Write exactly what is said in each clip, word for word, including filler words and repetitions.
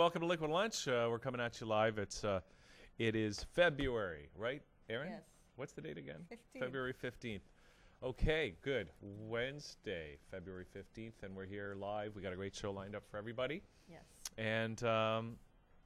welcome to Liquid Lunch. Uh, we're coming at you live. It's uh, it is February, right, Aaron? Yes. What's the date again? fifteenth. February fifteenth. Okay, good. Wednesday, February fifteenth, and we're here live. We got a great show lined up for everybody. Yes. And um,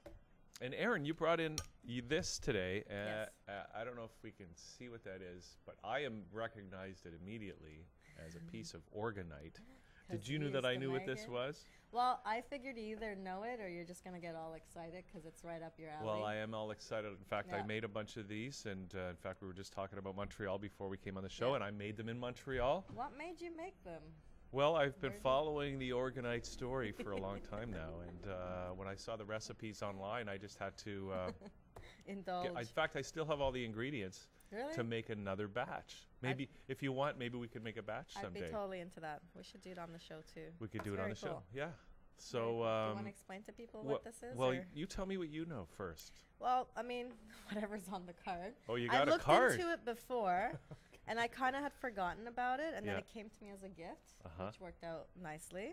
and Aaron, you brought in y- this today. Uh, Yes. uh, I don't know if we can see what that is, but I am recognized it immediately as a piece of orgonite. Did you know that I knew what this was? Well, I figured you either know it or you're just going to get all excited because it's right up your alley. Well, I am all excited. In fact, I Yeah. made a bunch of these, and uh, in fact, we were just talking about Montreal before we came on the show, Yeah. and I made them in Montreal. What made you make them? Well, I've been Where'd you- following the orgonite story for a long time now, and uh, when I saw the recipes online, I just had to. Uh, Indulge. get, in fact, I still have all the ingredients really? to make another batch. Maybe, if you want, maybe we could make a batch I'd someday. be totally into that. We should do it on the show too. we could That's do it on very the show. cool. Yeah. Very So, cool. do you want um, to explain to people wha- what this is? well, or? y- you tell me what you know first. Well, I mean, whatever's on the card. Oh, you I got a looked card. into it before, and I kind of had forgotten about it, and then Yeah. it came to me as a gift, Uh-huh. which worked out nicely.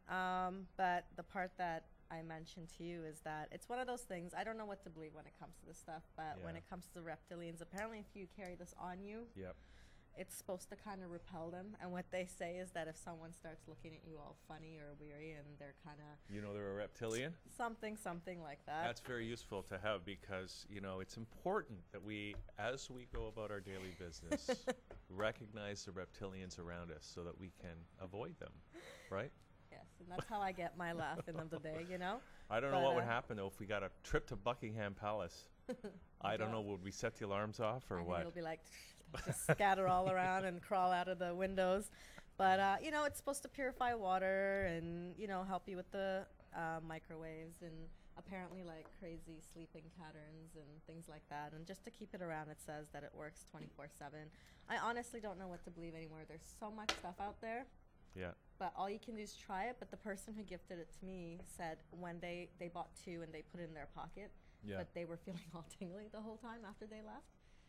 Um, but the part that I mentioned to you is that it's one of those things. I don't know what to believe when it comes to this stuff, but when Yeah. it comes to the reptilians, apparently if you carry this on you, Yep. it's supposed to kind of repel them. And what they say is that if someone starts looking at you all funny or weary and they're kind of You know they're a reptilian? something, something like that. That's very useful to have because, you know, it's important that we, as we go about our daily business, recognize the reptilians around us so that we can avoid them, right? Yes, and that's how I get my laugh in the day, you know? I don't know But, what would uh, happen, though, if we got a trip to Buckingham Palace. I don't know, would we set the alarms off or And what? it'll be like just scatter all around and crawl out of the windows. But uh, you know, it's supposed to purify water and you know help you with the uh, microwaves and apparently like crazy sleeping patterns and things like that. And just to keep it around, it says that it works twenty-four seven. I honestly don't know what to believe anymore. There's so much stuff out there. Yeah. But all you can do is try it. But the person who gifted it to me said when they, they bought two and they put it in their pocket, Yeah. but they were feeling all tingly the whole time after they left.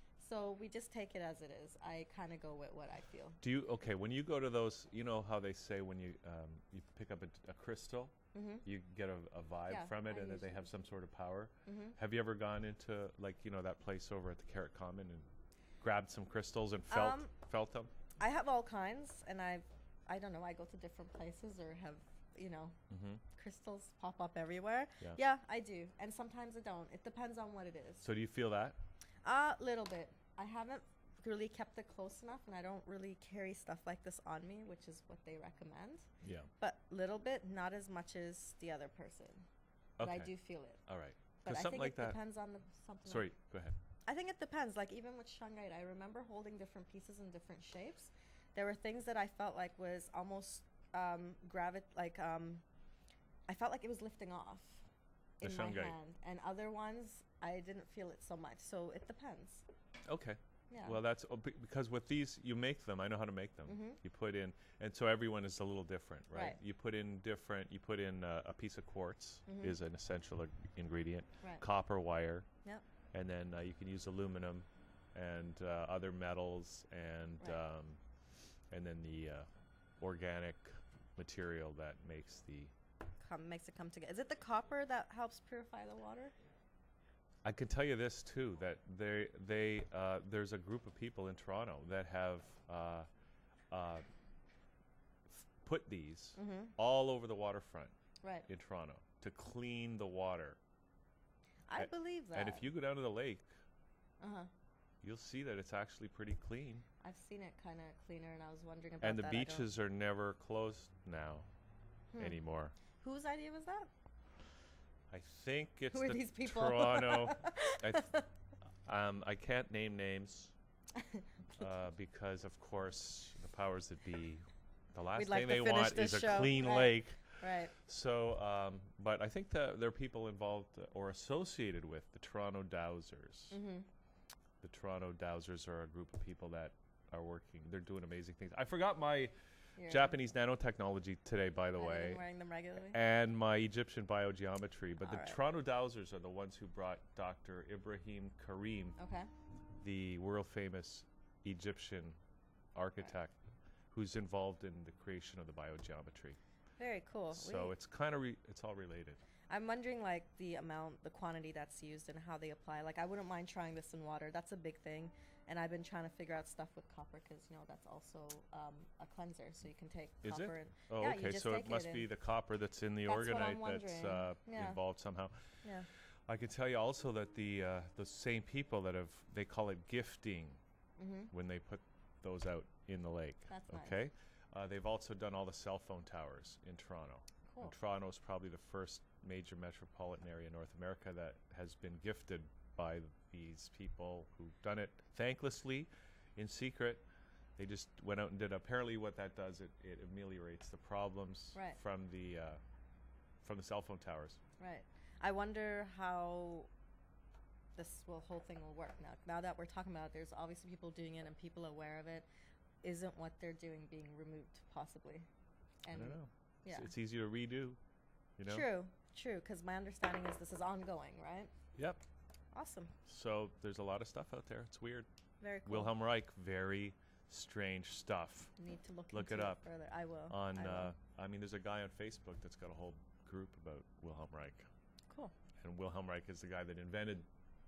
So we just take it as it is. I kind of go with what I feel. Do you, okay, when you go to those, you know how they say when you um, you pick up a, a crystal, Mm-hmm. you get a, a vibe Yeah, from it I and that they usually have some sort of power. Mm-hmm. Have you ever gone into, like, you know, that place over at the Carrot Common and grabbed some crystals and felt Um, felt them? I have all kinds, and I've, I don't know, I go to different places or have, you know, Mm-hmm. crystals pop up everywhere. Yeah. Yeah, I do. And sometimes I don't. It depends on what it is. So do you feel that? A little bit. I haven't really kept it close enough, and I don't really carry stuff like this on me, which is what they recommend. Yeah. But little bit, not as much as the other person. But I Okay. do feel it. All right. But Because I something think like it that. depends on the something. Sorry, go ahead. I think it depends. Like even with shungite, I remember holding different pieces in different shapes. There were things that I felt like was almost um, gravit, like um, I felt like it was lifting off The in my shungite. hand, and other ones I didn't feel it so much. So it depends. Okay. Yeah. Well, that's oh, be- because with these, you make them. I know how to make them. Mhm. You put in, and so everyone is a little different, right? Right. You put in different. You put in uh, a piece of quartz Mhm. is an essential ing- ingredient. Right. Copper wire. Yep. And then uh, you can use aluminum, and uh, other metals, and Right. um, and then the uh, organic material that makes the. Come makes it come together. Is it the copper that helps purify the water? I can tell you this too, that they they uh, there's a group of people in Toronto that have uh, uh, f- put these Mm-hmm. all over the waterfront Right. in Toronto to clean the water. I and- believe that. And if you go down to the lake, Uh huh. you'll see that it's actually pretty clean. I've seen it kind of cleaner, and I was wondering about And the that. I don't- beaches are never closed now Hmm. anymore. Whose idea was that? I think it's Who are the these people? Toronto. I, th- um, I can't name names uh, because, of course, the powers that be, the last We'd like thing to they finish want is this a show. clean Right. lake. Right. So, um, but I think that there are people involved uh, or associated with the Toronto Dowsers. Mm-hmm. The Toronto Dowsers are a group of people that are working. They're doing amazing things. I forgot my You're Japanese nanotechnology today, by the I've been way, wearing them regularly. and my Egyptian biogeometry. But the Alright. Toronto Dowsers are the ones who brought Doctor Ibrahim Karim, Okay. the world famous Egyptian architect, who's involved in the creation of the biogeometry. Very cool. So We- it's kind of re- it's all related. I'm wondering, like, the amount, the quantity that's used and how they apply. Like, I wouldn't mind trying this in water. That's a big thing. And I've been trying to figure out stuff with copper because, you know, that's also um, a cleanser. So you can take Is copper it? and Oh, yeah, you okay. just So take it must it be and the copper that's in the That's what I'm organite that's uh, wondering. Yeah. involved somehow. yeah. I can tell you also that the uh, the same people that have, they call it gifting Mm-hmm. when they put those out in the lake. That's nice. Okay. Uh, they've also done all the cell phone towers in Toronto. Cool. And Toronto is probably the first major metropolitan area in North America that has been gifted by these people who've done it thanklessly, in secret. They just went out and did. Apparently, what that does, it, it ameliorates the problems Right. from the uh, from the cell phone towers. Right. I wonder how this will, whole thing will work now. Now that we're talking about it, there's obviously people doing it and people aware of it. Isn't what they're doing being removed, possibly? And I don't know. Yeah. It's, it's easy to redo. You know. True. True. Because my understanding is this is ongoing, right? Yep. Awesome. So there's a lot of stuff out there. It's weird. Very cool. Wilhelm Reich, very strange stuff. Need to look, Look into it up. further. I will. On, I will. uh, I mean, there's a guy on Facebook that's got a whole group about Wilhelm Reich, Cool. and Wilhelm Reich is the guy that invented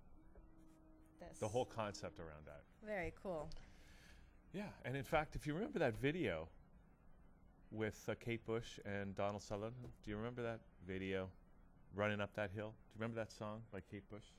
This. the whole concept around that. Very cool. Yeah, and in fact, if you remember that video with uh, Kate Bush and Donald Sutherland, do you remember that video, Running Up That Hill? Do you remember that song by Kate Bush?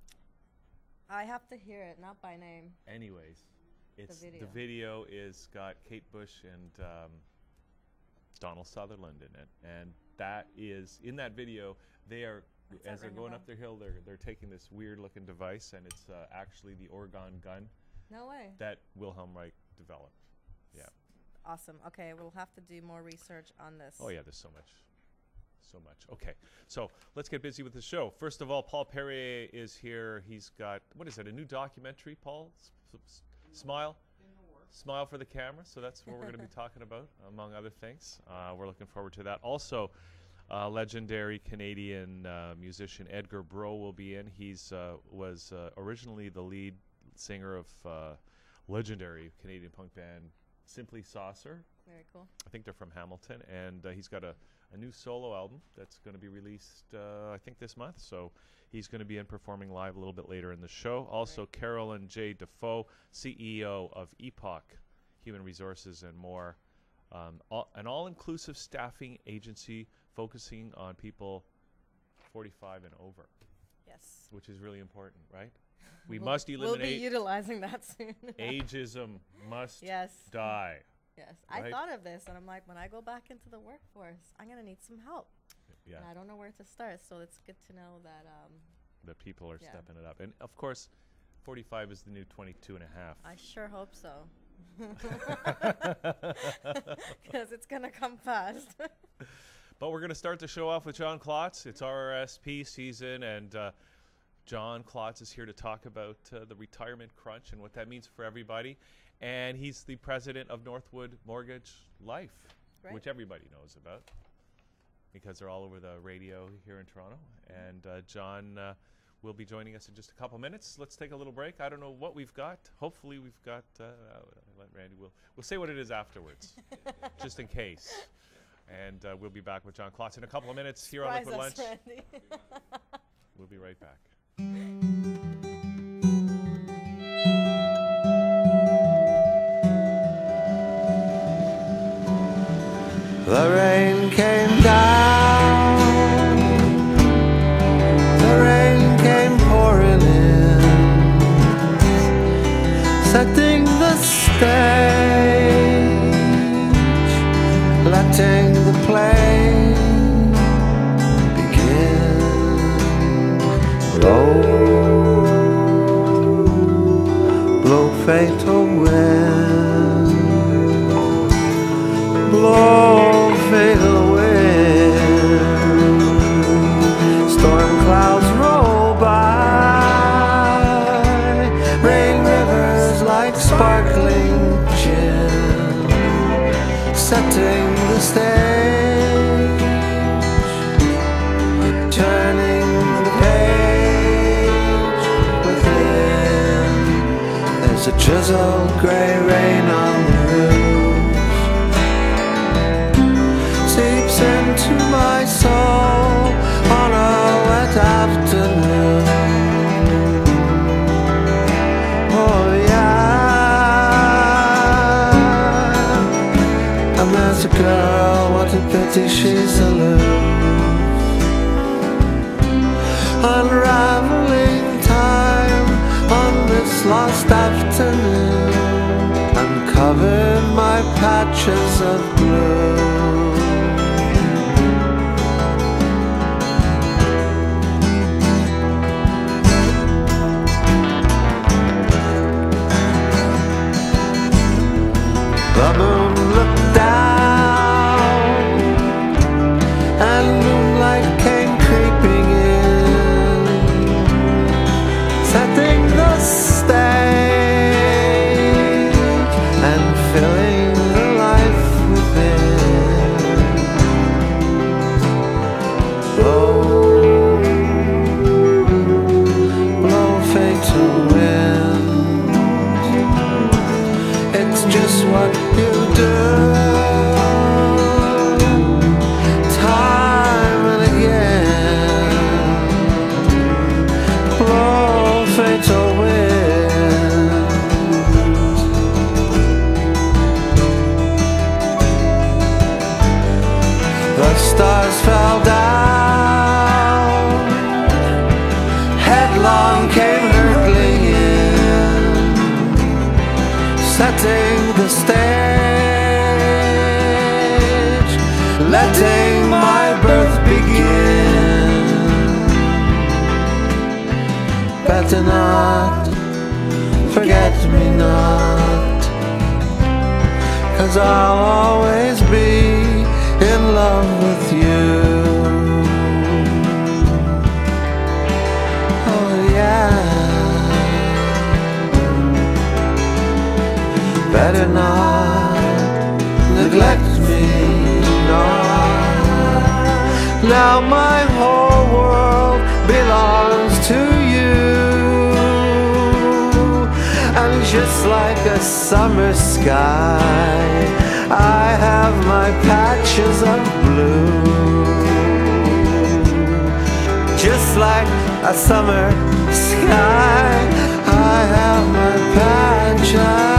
I have to hear it, not by name. Anyways, it's video. the video is got Kate Bush and um, Donald Sutherland in it, and that is in that video. They are What's that as they're ring a going bell? up their hill. They're they're taking this weird looking device, and it's uh, actually the orgone gun No way. that Wilhelm Reich developed. Yeah. Awesome. Okay, we'll have to do more research on this. Oh yeah, there's so much, so much. Okay, so let's get busy with the show. First of all, Paul Perrier is here. He's got, what is it, a new documentary, Paul? S- s- smile? Smile for the camera. So that's what we're going to be talking about, among other things. Uh, we're looking forward to that. Also, uh, legendary Canadian uh, musician Edgar Breau will be in. He's uh, was uh, originally the lead singer of uh, legendary Canadian punk band Simply Saucer. Very cool. I think they're from Hamilton, and uh, he's got a, a new solo album that's going to be released, uh, I think, this month. So he's going to be in performing live a little bit later in the show. Also, Right. Carolyn J. Dafoe, C E O of Epoch Human Resources and more, um, all, an all-inclusive staffing agency focusing on people forty-five and over, Yes. which is really important, right? We We'll- must We'll be eliminate utilizing that soon. ageism. Must Yes. die. Yes. I Right? thought of this, and I'm like, when I go back into the workforce, I'm gonna need some help, Yeah. and I don't know where to start. So it's good to know that. Um, that people are Yeah. stepping it up. And of course, forty-five is the new twenty-two and a half. I sure hope so, because it's gonna come fast. But we're going to start the show off with John Klotz. It's R R S P season, and uh, John Klotz is here to talk about uh, the retirement crunch and what that means for everybody. And he's the president of Northwood Mortgage Life, Right. which everybody knows about because they're all over the radio here in Toronto. And uh, John uh, will be joining us in just a couple minutes. Let's take a little break. I don't know what we've got. Hopefully we've got, uh, I'll let Randy, we'll, we'll say what it is afterwards, just in case. And uh, we'll be back with John Klotz in a couple of minutes here on Surprise Liquid us, Lunch. Randy. We'll be right back. The rain came down, the rain came pouring in, setting the stage, letting the play begin. Blow, blow fatal wind, blow fatal wind. Storm clouds roll by, rain rivers like sparkling gin, setting the stage, turning the page within. There's a drizzled gray rain on the roof, seeps into my soul on a girl, what a pity she's aloof. Unraveling time on this lost afternoon, uncovered my patches of blue. The moon looked down and moonlight came creeping in, setting the stage and filling the life within. Blow, blow fatal wind, it's just what you do, time and again. Blow fatal wind. The stars fell down, headlong came hurtling in, setting the stage, letting my birth begin. Better not, forget me not, 'cause I'll always be in love with you. Oh yeah. Better not neglect me, no. Now my whole world belongs to you, and just like a summer sky, I have my patches of blue. Just like a summer sky, I have my patches.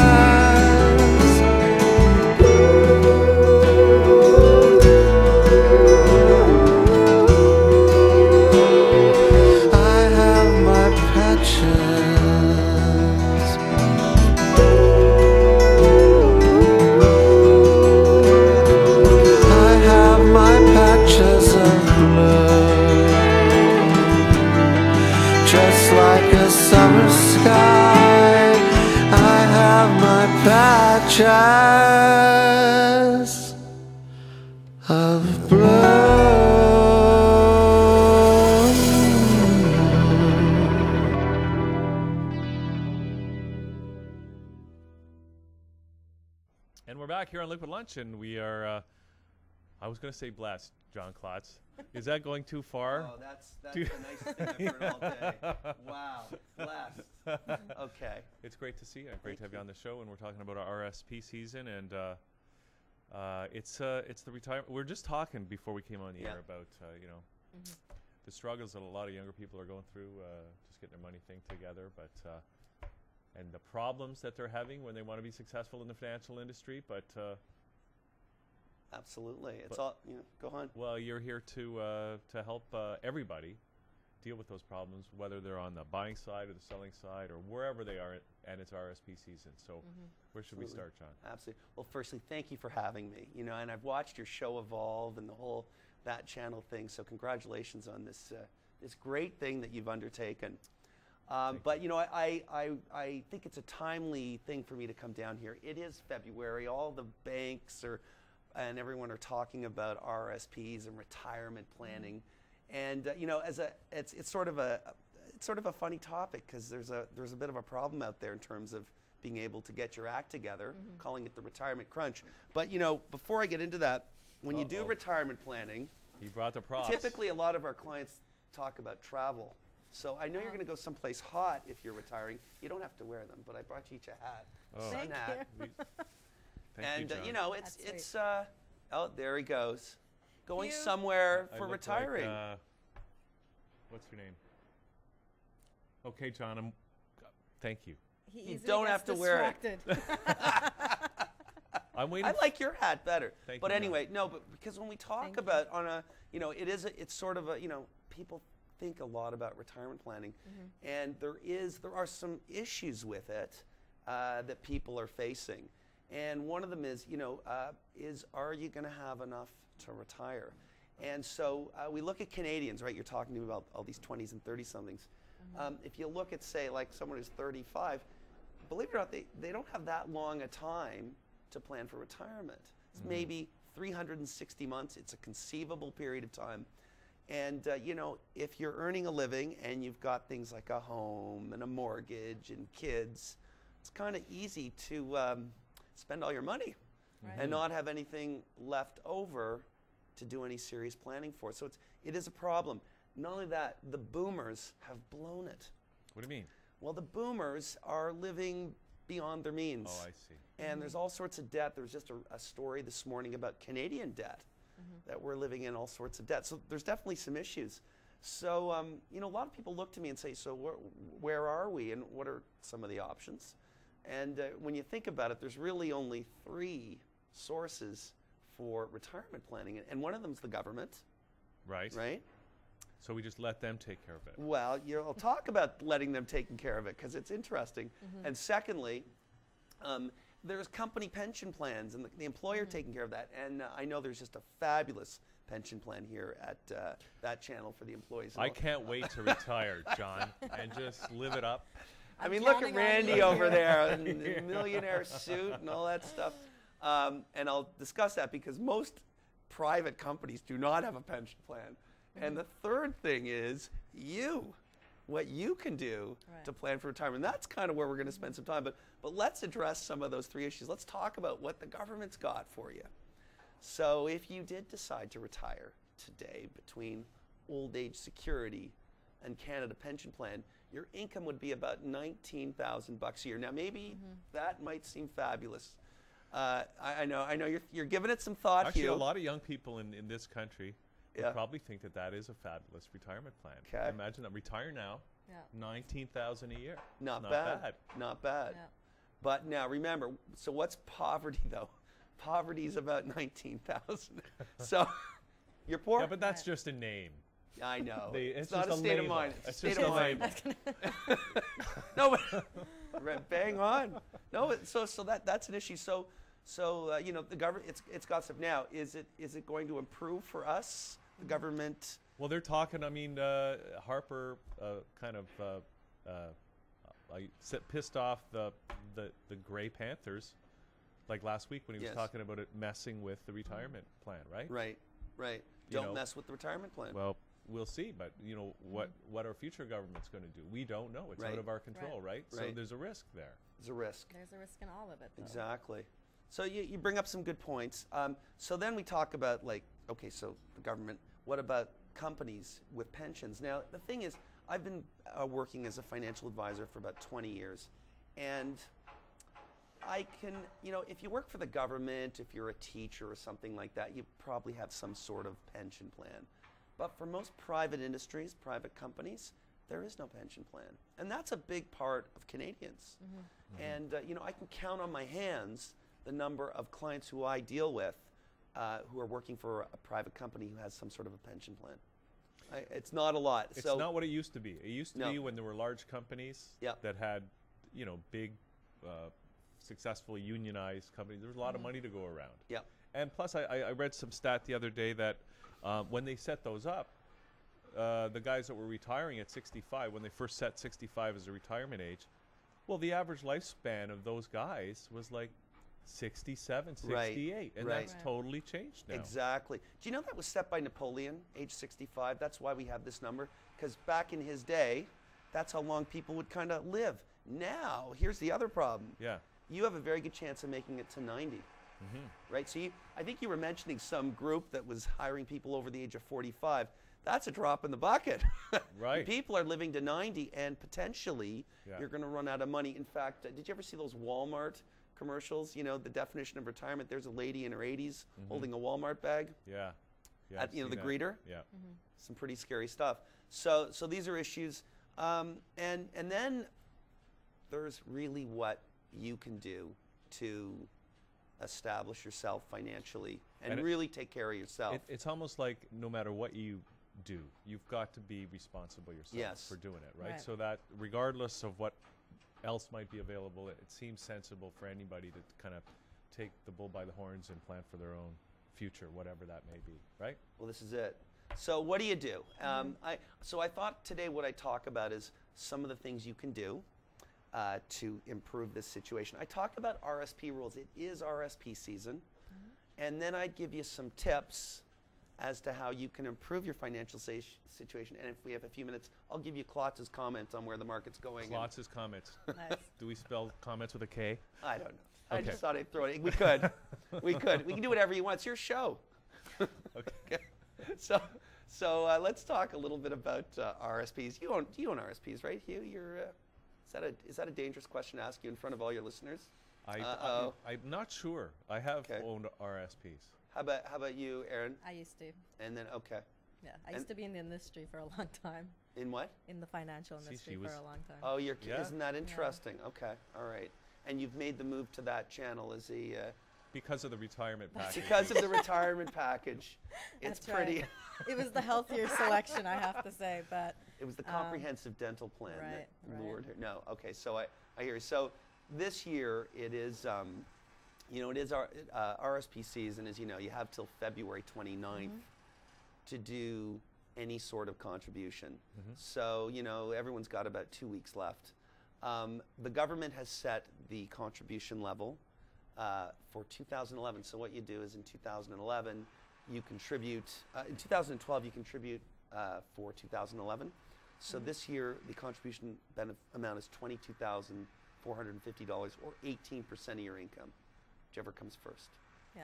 Summer sky, I have my patches of blue. And we're back here on Liquid Lunch, and we are, uh, I was going to say blessed, John Klotz. Is that going too far? Oh, that's that's the nicest thing I've heard all day. Wow, blessed. Okay. It's great to see you. Great to have you on the show, and we're talking about our R S P season, and uh, uh, it's uh, it's the retirement. We were just talking before we came on the Yeah. air about uh, you know Mhm. the struggles that a lot of younger people are going through, uh, just getting their money thing together, but uh, and the problems that they're having when they want to be successful in the financial industry, but. Uh, Absolutely. It's But- all, you know, go on. Well, you're here to uh, to help uh, everybody deal with those problems, whether they're on the buying side or the selling side or wherever they are, and it's R S P season. So, Mhm. where should we Absolutely. start, John? Absolutely. Well, firstly, thank you for having me. You know, and I've watched your show evolve and the whole ThatChannel thing. So congratulations on this uh, this great thing that you've undertaken. Um, but you know, I, I I I think it's a timely thing for me to come down here. It is February. All the banks are and everyone are talking about R S Ps and retirement planning. And uh, you know, as a it's it's sort of a it's sort of a funny topic because there's a there's a bit of a problem out there in terms of being able to get your act together, Mhm. calling it the retirement crunch. But you know, before I get into that, when you do Uh-oh. retirement planning, He brought the props. typically a lot of our clients talk about travel. So I know you're going to go someplace hot if you're retiring. You don't have to wear them, but I brought you each a hat, Oh. sun Thank hat. you. Thank And you, uh, John. you know, it's That's it's uh, oh, there he goes, going Cute. somewhere I for look retiring. Like, uh, what's your name? Okay, John. I'm. Thank you. He You easily don't gets have to wear it. distracted. I I'm waiting. I f- like your hat better. Thank but you, John. anyway, no, but because when we talk Thank you. about on a, you know, it is a, it's sort of a, you know, people think a lot about retirement planning, Mm-hmm. and there is there are some issues with it uh, that people are facing, and one of them is, you know, uh, is are you going to have enough to retire? And so uh, we look at Canadians, right? You're talking to me about all these twenties and thirty somethings. Mm-hmm. Um, if you look at, say, like someone who's thirty-five, believe it or not, they, they don't have that long a time to plan for retirement. It's Mhm. maybe three hundred sixty months. It's a conceivable period of time. And, uh, you know, if you're earning a living and you've got things like a home and a mortgage and kids, it's kind of easy to um, spend all your money Right. and not have anything left over to do any serious planning for. So it's, it is a problem. Not only that, the boomers have blown it. What do you mean? Well, the boomers are living beyond their means. Oh, I see. And there's all sorts of debt. There was just a, a story this morning about Canadian debt, Mm-hmm. that we're living in all sorts of debt. So there's definitely some issues. So, um, you know, a lot of people look to me and say, so wh- where are we and what are some of the options? And uh, when you think about it, there's really only three sources for retirement planning. And one of them is the government, Right. right? So we just let them take care of it. Well, you'll talk about letting them taking care of it because it's interesting. And secondly, um, there's company pension plans and the, the employer taking care of that. And uh, I know there's just a fabulous pension plan here at uh, that channel for the employees. I can't wait to retire, John, and just live it up. I I'm mean, look at counting on Randy you. over there in the millionaire suit and all that stuff. Um, and I'll discuss that because most private companies do not have a pension plan. And the third thing is you, what you can do Right. to plan for retirement. That's kind of where we're going to spend some time. But, but let's address some of those three issues. Let's talk about what the government's got for you. So if you did decide to retire today between old age security and Canada pension plan, your income would be about nineteen thousand bucks a year. Now maybe that might seem fabulous. Uh, I, I know, I know you're, you're giving it some thought, Actually, Hugh. a lot of young people in, in this country Yeah. would probably think that that is a fabulous retirement plan. Okay. Imagine that. Retire now, Yeah. nineteen thousand a year. Not, Not bad. bad. Not bad. Yeah. But now remember, so what's poverty though? Poverty is about nineteen thousand. So you're poor. Yeah, but that's just a name. I know. They- it's, it's not just a a state of label. mind. It's a It's state just of a mind. label. No, but right, bang on. No, it- so so that that's an issue. So so uh, you know the government it's it's got some now. Is it is it going to improve for us? The government. Well, they're talking. I mean, uh, Harper uh, kind of uh, uh, like s- pissed off the, the the Grey Panthers, like last week when he was Yes. talking about it messing with the retirement plan, right? Right. Right. You Don't know, mess with the retirement plan. Well, we'll see. But you know what what our future government's going to do? We don't know. It's Right. out of our control, right? So Right. there's a risk there. There's a risk. There's a risk in all of it, though. Exactly. So you, you bring up some good points. Um, so then we talk about like, okay, so the government, what about companies with pensions? Now, the thing is, I've been uh, working as a financial advisor for about twenty years. And I can, you know, if you work for the government, if you're a teacher or something like that, you probably have some sort of pension plan. But for most private industries, private companies, there is no pension plan. And that's a big part of Canadians. And, uh, you know, I can count on my hands the number of clients who I deal with uh, who are working for a private company who has some sort of a pension plan. I, it's not a lot. It's so not what it used to be. It used to No. be when there were large companies Yep. that had, you know, big, uh, successful unionized companies. There was a lot of money to go around. Yeah. And plus, I, I I read some stat the other day that uh, when they set those up, uh, the guys that were retiring at sixty-five, when they first set sixty-five as a retirement age, well, the average lifespan of those guys was like sixty-seven, Right, sixty-eight. And right. that's Right. totally changed now. Exactly. Do you know that was set by Napoleon, age sixty-five? That's why we have this number. Because back in his day, that's how long people would kind of live. Now, here's the other problem. Yeah. You have a very good chance of making it to ninety. Right? So you, I think you were mentioning some group that was hiring people over the age of forty-five. That's a drop in the bucket. Right. People are living to ninety, and potentially Yeah. you're going to run out of money. In fact, uh, did you ever see those Walmart commercials? You know, the definition of retirement. There's a lady in her eighties holding a Walmart bag. Yeah. Yeah. At, I've you know, seen the that. greeter. Yeah. Some pretty scary stuff. So, so these are issues, um, and and then there's really what you can do to establish yourself financially and, And it- really take care of yourself. It, it's almost like no matter what you do, you've got to be responsible yourself Yes. for doing it, right? Right. So that regardless of what else might be available, it, it seems sensible for anybody to kind of take the bull by the horns and plan for their own future, whatever that may be, right? Well, this is it. So what do you do? Um, I, so I thought today what I talk about is some of the things you can do uh, to improve this situation. I talked about R S P rules. It is R S P season. And then I'd give you some tips as to how you can improve your financial sa- situation. And if we have a few minutes, I'll give you Klotz's comments on where the market's going. and- Klotz's comments. Nice. Do we spell comments with a K? I don't know. I Okay. just thought I'd throw it in. We could. we could. We can do whatever you want. It's your show. Okay. So, so uh, let's talk a little bit about uh, R S Ps. You own you own R S Ps, right, Hugh? You're uh, is that a is that a dangerous question to ask you in front of all your listeners? I, Uh-oh. I, I'm not sure. I have Okay. owned R S Ps. How about how about you, Aaron? I used to. And then okay, Yeah, I And- used to be in the industry for a long time, in what? in the financial See, industry she for was- a long time. Oh, you're Yeah. isn't that interesting? Okay, all right. And you've made the move to that channel as a uh, Because of the retirement package. because of the retirement package. It's That's right. pretty. It was the healthier selection, I have to say, but It was the Um, comprehensive dental plan right, that right. lured her. No, okay. So I, I hear you. So this year it is, um, you know, it is our uh, R S P season. As you know, you have till February twenty-ninth Mm-hmm. to do any sort of contribution. Mm-hmm. So you know, everyone's got about two weeks left. Um, the government has set the contribution level uh, for two thousand eleven. So what you do is in two thousand eleven, you contribute. Uh, in two thousand twelve, you contribute uh, for two thousand eleven. So this year, the contribution benef- amount is twenty-two thousand four hundred fifty dollars, or eighteen percent of your income, whichever comes first. yeah.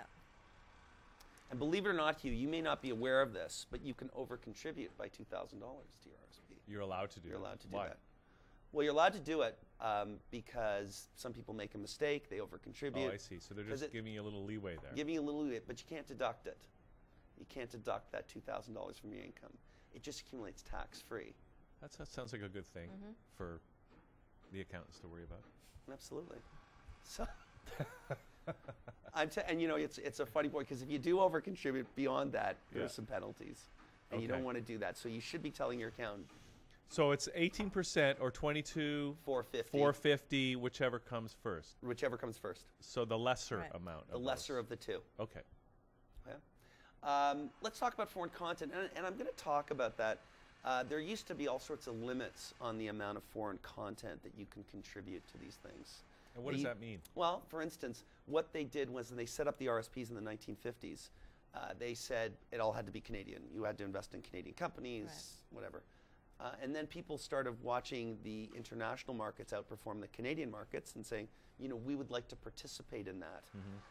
And believe it or not, Hugh, you may not be aware of this, but you can over-contribute by two thousand dollars to your R S P. You're allowed to do You're that. allowed to do Why? that. Well, you're allowed to do it um, because some people make a mistake, they over-contribute. Oh, I see. So they're 'Cause just it- giving you a little leeway there. Giving you a little bit, but you can't deduct it. You can't deduct that two thousand dollars from your income. It just accumulates tax-free. That's, that sounds like a good thing Mhm. for the accountants to worry about. Absolutely. So, I'm t- and you know it's it's a funny point because if you do over contribute beyond that, Yeah. there's some penalties, and you Okay. don't want to do that. So you should be telling your accountant So it's eighteen percent or twenty-two, four fifty, four fifty, whichever comes first. whichever comes first, So the lesser Right. amount. the of lesser those. of the two. Okay. Yeah. Um, let's talk about foreign content, and, and I'm going to talk about that. Uh, there used to be all sorts of limits on the amount of foreign content that you can contribute to these things. And what does The- that mean? Well, for instance, what they did was they set up the R S Ps in the nineteen fifties. Uh, they said it all had to be Canadian. You had to invest in Canadian companies, Right. whatever. Uh, and then people started watching the international markets outperform the Canadian markets and saying, you know, we would like to participate in that.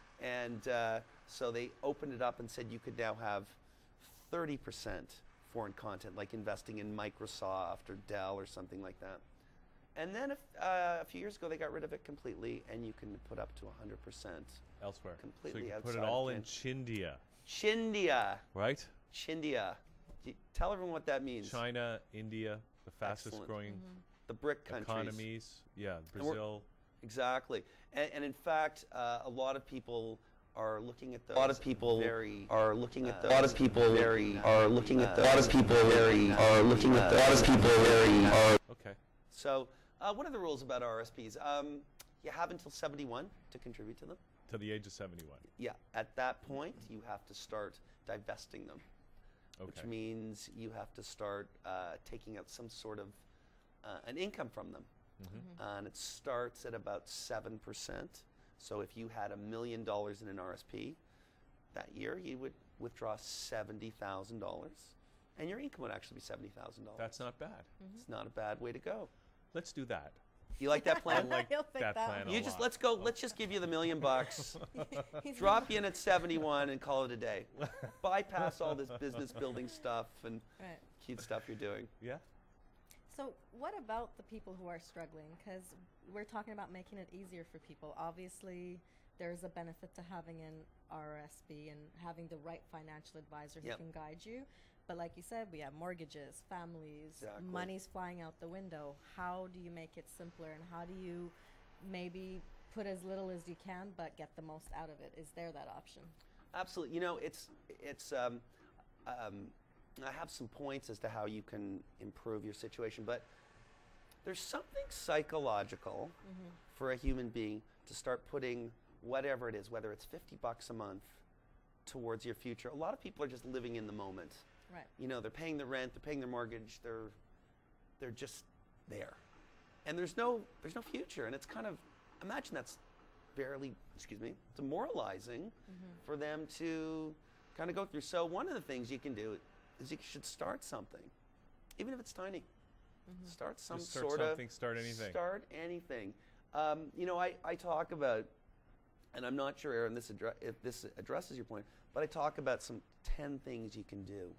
And uh, so they opened it up and said you could now have thirty percent foreign content, like investing in Microsoft or Dell or something like that. And then if, uh, a few years ago, they got rid of it completely, and you can put up to one hundred percent Elsewhere. completely so you can put outside it of all in Canada. Chindia, Chindia. right? Chindia. Do you- Tell everyone what that means. China, India, the fastest Excellent. growing The BRIC countries. economies. Yeah, we're- Brazil. Exactly. And, and in fact, uh, a lot of people are looking at those. A lot of people very, are looking at those. A lot of people very are looking at those. A lot of people very are looking at those. A lot of people very are. Okay. So, uh, what are the rules about R S Ps? Um, you have until seventy-one to contribute to them. To the age of seventy-one. Yeah. At that point, you have to start divesting them, which Okay. means you have to start uh, taking out some sort of uh, an income from them. Mhm. Uh, and it starts at about seven percent. So if you had a million dollars in an R S P that year, you would withdraw seventy thousand dollars, and your income would actually be seventy thousand dollars. That's not bad. It's not a bad way to go. Let's do that. You like that plan? like He'll pick that that plan one. You a just lot. let's go. Let's just give you the million bucks. He's Drop you in at seventy-one and call it a day. Bypass all this business building stuff and Right. cute stuff you're doing. Yeah. So what about the people who are struggling? Because we're talking about making it easier for people. Obviously, there's a benefit to having an R S P and having the right financial advisor who Yep. can guide you. But like you said, we have mortgages, families, Exactly. money's flying out the window. How do you make it simpler, and how do you maybe put as little as you can, but get the most out of it. Is there that option? Absolutely. You know, it's it's. Um, um, I have some points as to how you can improve your situation, but there's something psychological Mm-hmm. for a human being to start putting whatever it is, whether it's fifty bucks a month, towards your future. A lot of people are just living in the moment. Right. You know, they're paying their rent, they're paying their mortgage, they're they're just there, and there's no there's no future, and it's kind of, imagine that's barely, excuse me, demoralizing Mm-hmm. for them to kind of go through. So one of the things you can do is you should start something, even if it's tiny. Mm-hmm. Start some Just start sort something, of start anything. Start anything. Um, you know, I, I talk about, and I'm not sure, Aaron, this addre- if this addresses your point, but I talk about some ten things you can do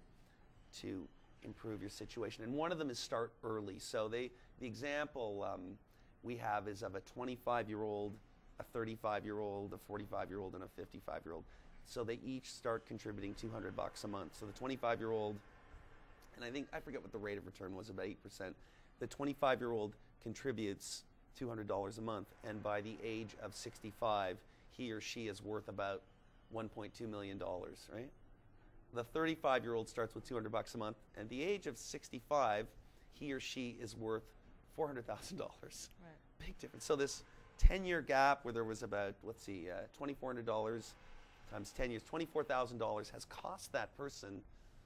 to improve your situation, and one of them is start early. So they, the example um, we have is of a twenty-five-year-old, a thirty-five-year-old, a forty-five-year-old, and a fifty-five-year-old. So they each start contributing two hundred bucks a month. So the twenty-five-year-old, and I think, I forget what the rate of return was, about eight percent. The twenty-five-year-old contributes two hundred dollars a month, and by the age of sixty-five, he or she is worth about one point two million dollars, right? The thirty-five-year-old starts with two hundred bucks a month, and at the age of sixty-five, he or she is worth four hundred thousand dollars. Right. Big difference. So this ten-year gap where there was about, let's see, uh, twenty-four hundred dollars times ten years, twenty-four thousand dollars has cost that person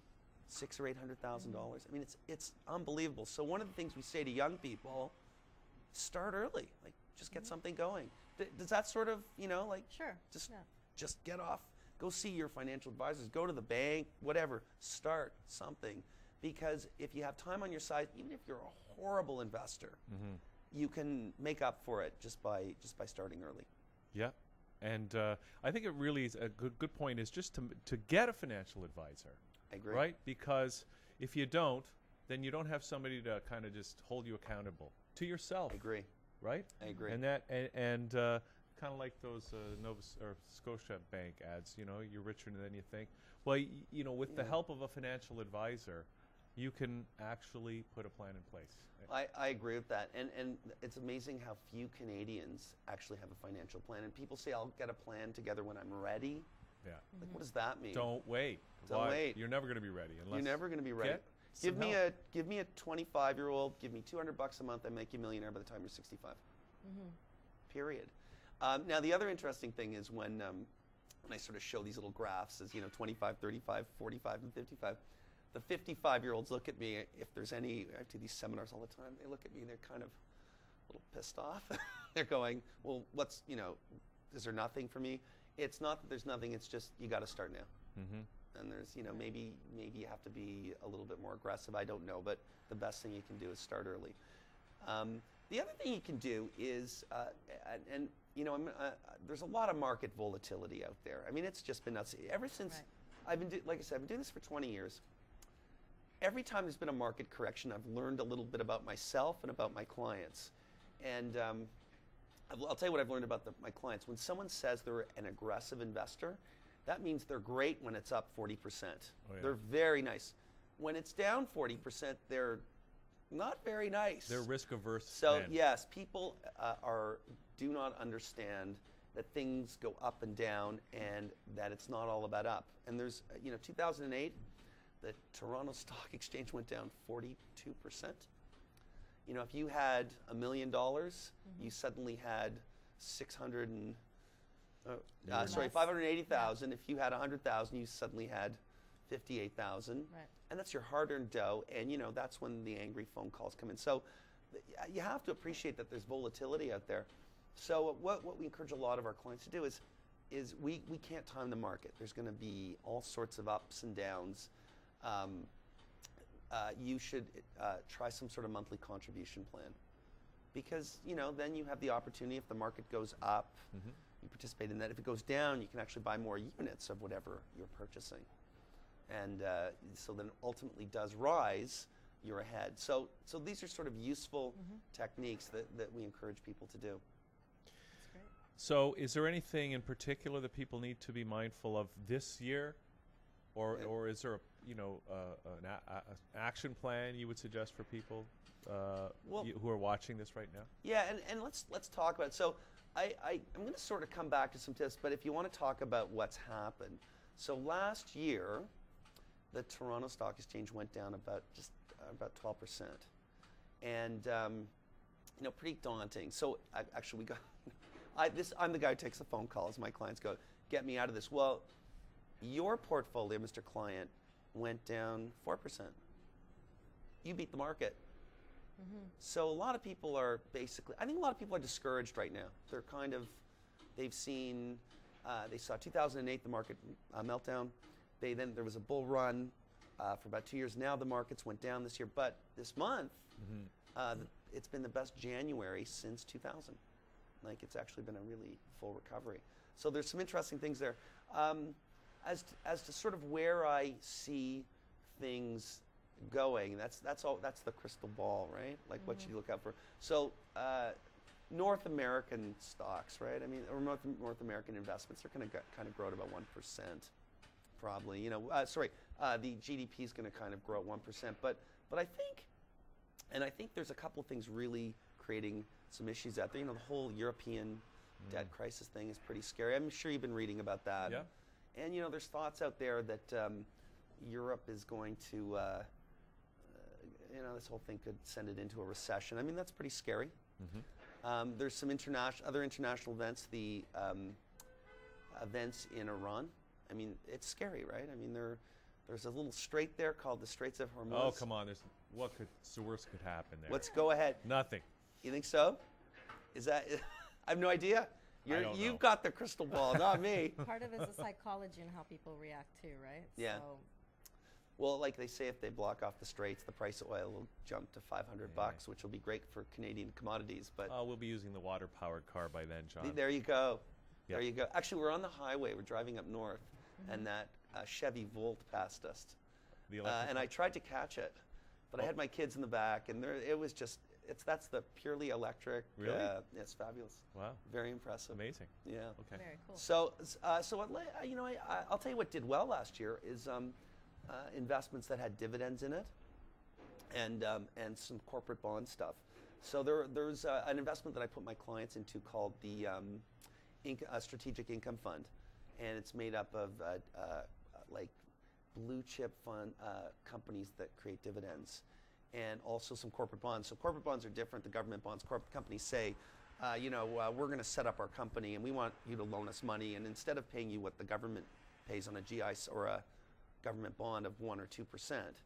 six or eight hundred thousand dollars. I mean, it's it's unbelievable. So one of the things we say to young people, start early. Like, just get something going. D- does that sort of, you know, like, Sure. just Yeah. just get off, go see your financial advisors, go to the bank, whatever. Start something, because if you have time on your side, even if you're a horrible investor, Mm-hmm. you can make up for it just by just by starting early. Yeah, and uh, I think it really is a good good point is just to to get a financial advisor, I agree. right? Because if you don't, then you don't have somebody to kind of just hold you accountable to yourself, I agree. right? I agree. And that and, and uh, kind of like those uh, Nova S- or Scotia Bank ads, you know, you're richer than you think. Well, y- you know, with the Yeah. help of a financial advisor, you can actually put a plan in place. I, I agree with that. And and it's amazing how few Canadians actually have a financial plan. And people say, I'll get a plan together when I'm ready. Yeah. Like, what does that mean? Don't wait. Don't Why? wait. You're never going to be ready unless You're never going to be ready. get Give some me help. a give me a twenty-five-year-old. Give me two hundred bucks a month. I make you a millionaire by the time you're sixty-five. Mm-hmm. Period. Um, now the other interesting thing is when um, when I sort of show these little graphs as, you know, twenty-five, thirty-five, forty-five, and fifty-five. The fifty-five-year-olds look at me. If there's any, I do these seminars all the time. They look at me. They're kind of a little pissed off. They're going, well, what's, you know, is there nothing for me? It's not that there's nothing. It's just you got to start now. Mm-hmm. And there's, you know, maybe maybe you have to be a little bit more aggressive. I don't know, but the best thing you can do is start early. Um, the other thing you can do is, uh, and, and you know, I'm, uh, there's a lot of market volatility out there. I mean, it's just been nuts ever since Right. I've been, do, like I said, I've been doing this for twenty years. Every time there's been a market correction, I've learned a little bit about myself and about my clients. And um, I've, I'll tell you what I've learned about the, my clients. When someone says they're an aggressive investor, that means they're great when it's up forty percent. Oh, yeah. They're very nice. When it's down forty percent, they're not very nice. They're risk averse. So men. yes, people uh, are do not understand that things go up and down, and that it's not all about up. And there's, uh, you know, two thousand eight, the Toronto Stock Exchange went down forty-two percent. You know, if you had a million dollars, you suddenly had six hundred and uh, uh, were sorry, less. five hundred eighty thousand. If you had a hundred thousand, you suddenly had fifty-eight thousand. Right. And that's your hard-earned dough, and you know that's when the angry phone calls come in. So th- you have to appreciate that there's volatility out there. So what, what we encourage a lot of our clients to do is, is we, we can't time the market. There's going to be all sorts of ups and downs. Um, uh, you should uh, try some sort of monthly contribution plan, because you know then you have the opportunity. If the market goes up, Mhm. you participate in that. If it goes down, you can actually buy more units of whatever you're purchasing. And uh, so then ultimately does rise, you're ahead. So so these are sort of useful techniques that, that we encourage people to do. That's great. So, is there anything in particular that people need to be mindful of this year, or Yeah. or is there a you know uh, an a, a, a action plan you would suggest for people uh, Well- you, who are watching this right now? Yeah, and, and let's let's talk about it. So I, I, I'm going to sort of come back to some tips, but if you want to talk about what's happened. So last year, the Toronto Stock Exchange went down about just uh, about twelve percent. And, um, you know, pretty daunting. So I, actually we got, I, this, I'm the guy who takes the phone calls. My clients go, get me out of this. Well, your portfolio, Mister Client, went down four percent. You beat the market. Mm-hmm. So a lot of people are basically, I think a lot of people are discouraged right now. They're kind of, they've seen, uh, they saw two thousand eight, the market uh, meltdown. They then, there was a bull run uh, for about two years. Now the markets went down this year. But this month, mm-hmm. uh, the, it's been the best January since two thousand. Like, it's actually been a really full recovery. So there's some interesting things there. Um, as, to, as to sort of where I see things going, that's that's all that's the crystal ball, right? Like, mm-hmm. what should you look out for? So uh, North American stocks, right? I mean, or North, North American investments are going to kind of grow at about one percent, probably. You know, uh, sorry, uh, the G D P is going to kind of grow at one percent. But but I think, and I think there's a couple of things really creating some issues out there. You know, the whole European mm. debt crisis thing is pretty scary. I'm sure you've been reading about that. Yeah. And you know, there's thoughts out there that um, Europe is going to. Uh, You know, this whole thing could send it into a recession. I mean, that's pretty scary. Mm-hmm. um, there's some international, other international events, the um, events in Iran. I mean, it's scary, right? I mean, there, there's a little strait there called the Straits of Hormuz. Oh, come on. There's what could the worst could happen there? Let's go ahead. Nothing. You think so? Is that? I have no idea. You're, I don't you've know. got the crystal ball, not me. Part of it is the psychology and how people react too, right? Yeah. So well, like they say, if they block off the straits, the price of oil will jump to five hundred Yeah. bucks, which will be great for Canadian commodities. But Oh, we'll be using the water-powered car by then, John. th- there you go. Yeah. There you go. Actually, we're on the highway. We're driving up north, Mm-hmm. and that uh, Chevy Volt passed us. The Uh, electric and car. I tried to catch it, but I Oh. had my kids in the back, and there, it was just, it's that's the purely electric. Really? Uh, it's fabulous. Wow. Very impressive. Amazing. Yeah. Okay. very cool. So, uh, so what, le- you know, I, I- I'll tell you what did well last year is um, uh, investments that had dividends in it, and um, and some corporate bond stuff. So there, there's uh, an investment that I put my clients into called the um, Inc- uh, Strategic Income Fund, and it's made up of uh, uh, like blue chip fund uh, companies that create dividends, and also some corporate bonds. So corporate bonds are different. The government bonds, corporate companies say, uh, you know, uh, we're going to set up our company and we want you to loan us money, and instead of paying you what the government pays on a G I S or a government bond of one or two percent,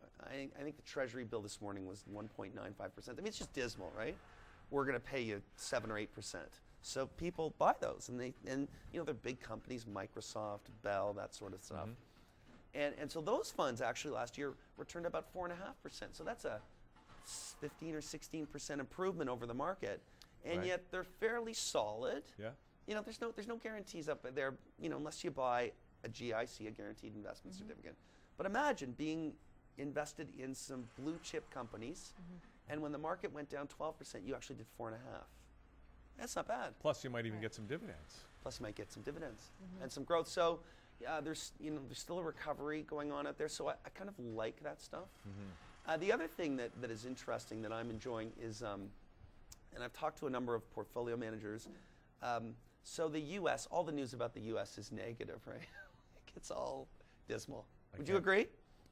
I, I think the Treasury bill this morning was one point nine five percent. I mean, it's just dismal, right? We're going to pay you seven or eight percent. So people buy those, and they and you know they're big companies, Microsoft, Bell, that sort of stuff. Mm-hmm. And and so those funds actually last year returned about four and a half percent. So that's a fifteen or sixteen percent improvement over the market, and Right. yet they're fairly solid. Yeah. You know, there's no there's no guarantees up there. You know, unless you buy a G I C, a guaranteed investment mm-hmm. certificate. But imagine being invested in some blue chip companies, mm-hmm. and when the market went down twelve percent, you actually did four and a half. That's not bad. Plus, you might even Right. get some dividends. Plus, you might get some dividends mm-hmm. and some growth. So, yeah, there's you know there's still a recovery going on out there. So I, I kind of like that stuff. Mm-hmm. Uh, the other thing that, that is interesting that I'm enjoying is, um, and I've talked to a number of portfolio managers. Um, so the U S, all the news about the U S is negative, right? Like it's all dismal. I Would you can't- agree?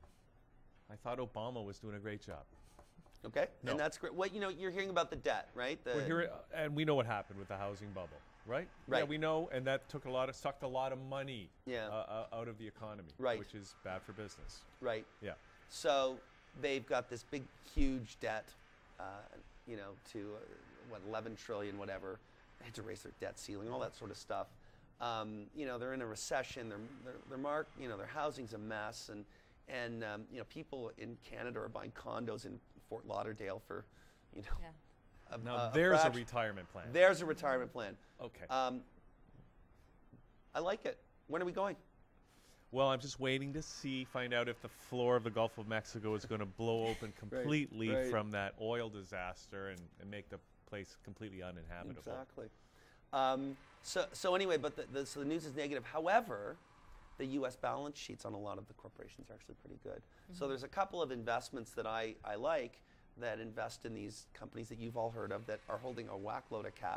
I thought Obama was doing a great job. Okay, No. and that's great. Well, you know, you're hearing about the debt, right? The, We're here, and we know what happened with the housing bubble, right? Yeah, Right. we know, and that took a lot of sucked a lot of money Yeah. uh, uh, out of the economy, Right. which is bad for business. Right. Yeah. So they've got this big, huge debt, uh, you know, to uh, what eleven trillion, whatever. They had to raise their debt ceiling, all that sort of stuff. Um, you know, they're in a recession. Their their, their mark, you know, their housing's a mess, and and um, you know, people in Canada are buying condos in Fort Lauderdale for, you know, Yeah. a, Now a- a there's a fraction- retirement plan. There's a retirement plan. Okay. Um, I like it. When are we going? Well, I'm just waiting to see, find out if the floor of the Gulf of Mexico is going to blow open completely right. from that oil disaster and, and make the place completely uninhabitable. Exactly. Um, so, so anyway, but the, the, so the news is negative. However, the U S balance sheets on a lot of the corporations are actually pretty good. Mm-hmm. So there's a couple of investments that I, I like that invest in these companies that you've all heard of that are holding a whack load of cash.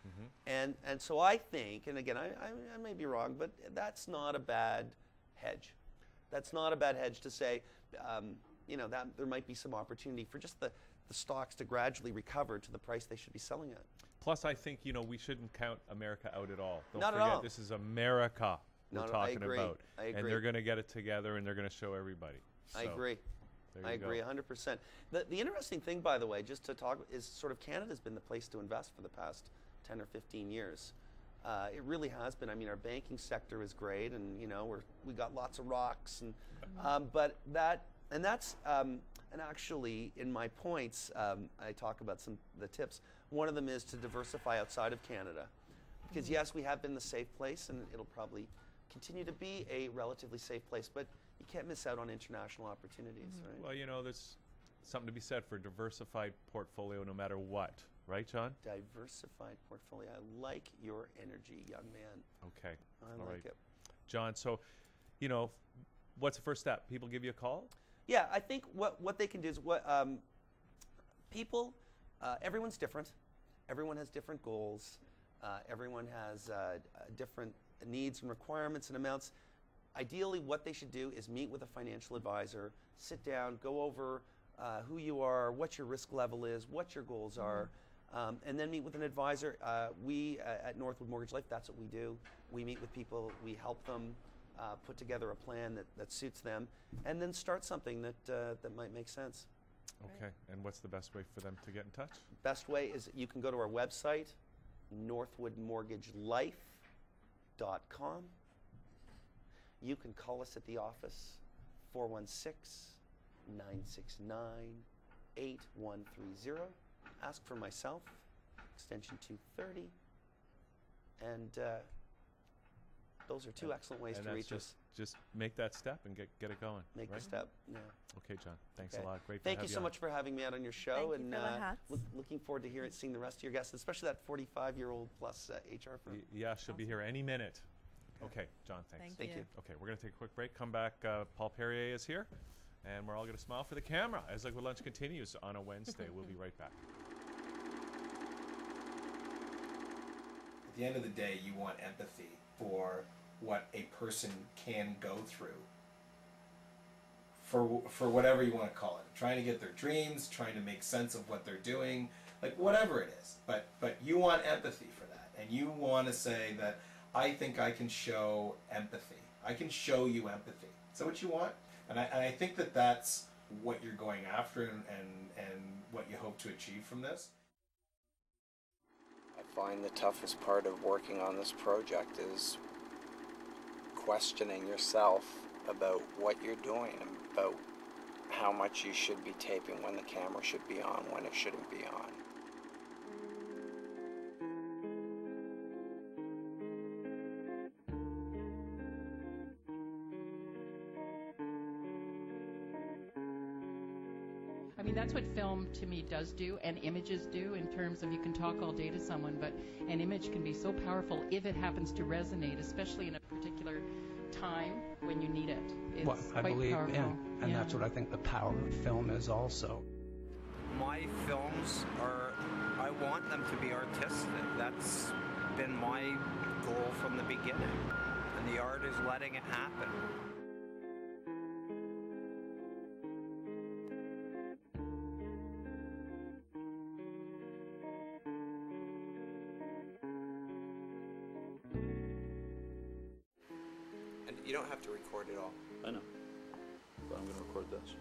Mm-hmm. And, and so I think, and again, I, I, I may be wrong, but that's not a bad hedge. That's not a bad hedge to say, um, you know, that there might be some opportunity for just the, the stocks to gradually recover to the price they should be selling at. Plus, I think, you know, we shouldn't count America out at all. Don't Not at forget, all. this is America we're No, no, I talking agree. about. I agree. And they're going to get it together, and they're going to show everybody. I So, agree. there I you go. agree, one hundred percent. The, the interesting thing, by the way, just to talk, is sort of Canada's been the place to invest for the past ten or fifteen years. Uh, it really has been. I mean, our banking sector is great, and you know, we're we got lots of rocks, and um, but that and that's um, and actually in my points, um, I talk about some of the tips. One of them is to diversify outside of Canada, because yes, we have been the safe place, and it'll probably continue to be a relatively safe place, but you can't miss out on international opportunities, right? Well, you know, there's something to be said for a diversified portfolio no matter what. Right, John? Diversified portfolio. I like your energy, young man. Okay. I All like right. it. John, so, you know, what's the first step? People give you a call? Yeah, I think what, what they can do is what um, people, uh, everyone's different. Everyone has different goals. Uh, everyone has uh, uh, different needs and requirements and amounts. Ideally, what they should do is meet with a financial advisor, sit down, go over uh, who you are, what your risk level is, what your goals are. Um, and then meet with an advisor. Uh, we uh, at Northwood Mortgage Life, that's what we do. We meet with people, we help them uh, put together a plan that, that suits them, and then start something that, uh, that might make sense. Okay. And what's the best way for them to get in touch? Best way is you can go to our website, northwood mortgage life dot com. You can call us at the office, four one six, nine six nine, eight one three zero. Ask for myself, extension two thirty, and uh, those are two And- excellent ways and to that's reach just, us. just make that step and get, get it going. Make right? the step. Yeah. Okay, John. Thanks Okay. a lot. Great to Thank have you so on. much for having me out on your show, Thank you and for the uh, hats. look, looking forward to hearing, seeing the rest of your guests, especially that forty-five-year-old plus uh, H R firm. Y- Yeah, she'll be here any minute. Okay, John, thanks. Thank, Thank you. you. Okay, we're going to take a quick break. Come back. Uh, Paul Perrier is here, and we're all going to smile for the camera as Liquid Lunch continues on a Wednesday. We'll be right back. At the end of the day, you want empathy for what a person can go through. For, for whatever you want to call it. Trying to get their dreams, trying to make sense of what they're doing, like whatever it is. But, but you want empathy for that. And you want to say that I think I can show empathy. I can show you empathy. Is that what you want? And I, and I think that that's what you're going after and, and, and what you hope to achieve from this. I find the toughest part of working on this project is questioning yourself about what you're doing, about how much you should be taping, when the camera should be on, when it shouldn't be on. I mean, that's what film to me does do, and images do, in terms of you can talk all day to someone, but an image can be so powerful if it happens to resonate, especially in a particular time when you need it. It's Well, I quite believe powerful. in, and Yeah. that's what I think the power of film is also. My films are, I want them to be artistic. That's been my goal from the beginning. And the art is letting it happen. And you don't have to record it all. I know, but I'm going to record this.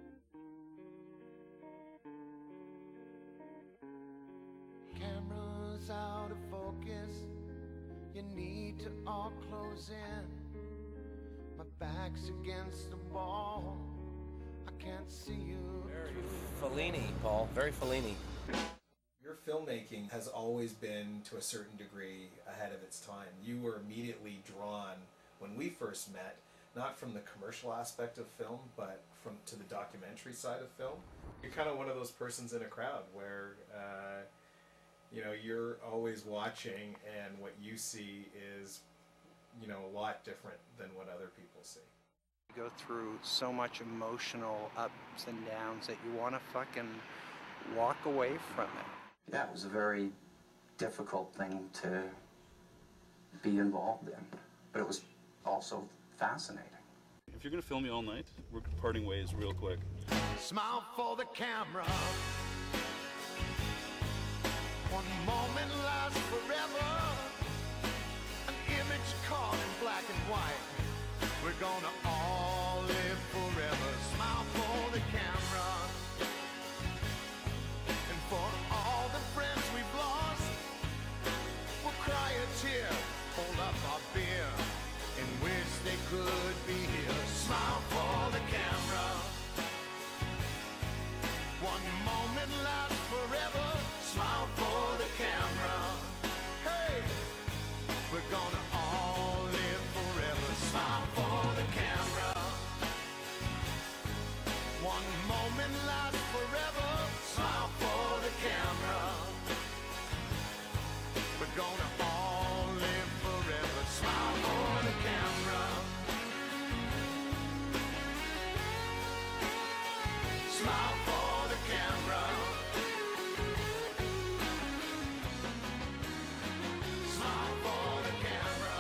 Camera's out of focus. You need to all close in. My back's against the wall. I can't see you. Very Fellini, Paul. Very Fellini. Your filmmaking has always been, to a certain degree, ahead of its time. You were immediately drawn, when we first met, not from the commercial aspect of film, but from to the documentary side of film. You're kind of one of those persons in a crowd where, uh, you know, you're always watching, and what you see is, you know, a lot different than what other people see. You go through so much emotional ups and downs that you want to fucking walk away from it. That was a very difficult thing to be involved in, but it was also fascinating. If you're gonna film me all night, we're parting ways real quick. Smile for the camera. One moment lasts forever. An image caught in black and white. We're gonna all live forever. Smile for the camera. And for all the friends we've lost, we'll cry a tear, hold up our beer, and wish they could be here. Smile for the camera. One moment lasts forever. Smile for the camera. Hey, we're gonna all live forever. Smile for the camera. One moment lasts forever. Smile for the camera. We're gonna all live forever. Smile for the camera. Smile for the camera. Smile for the camera.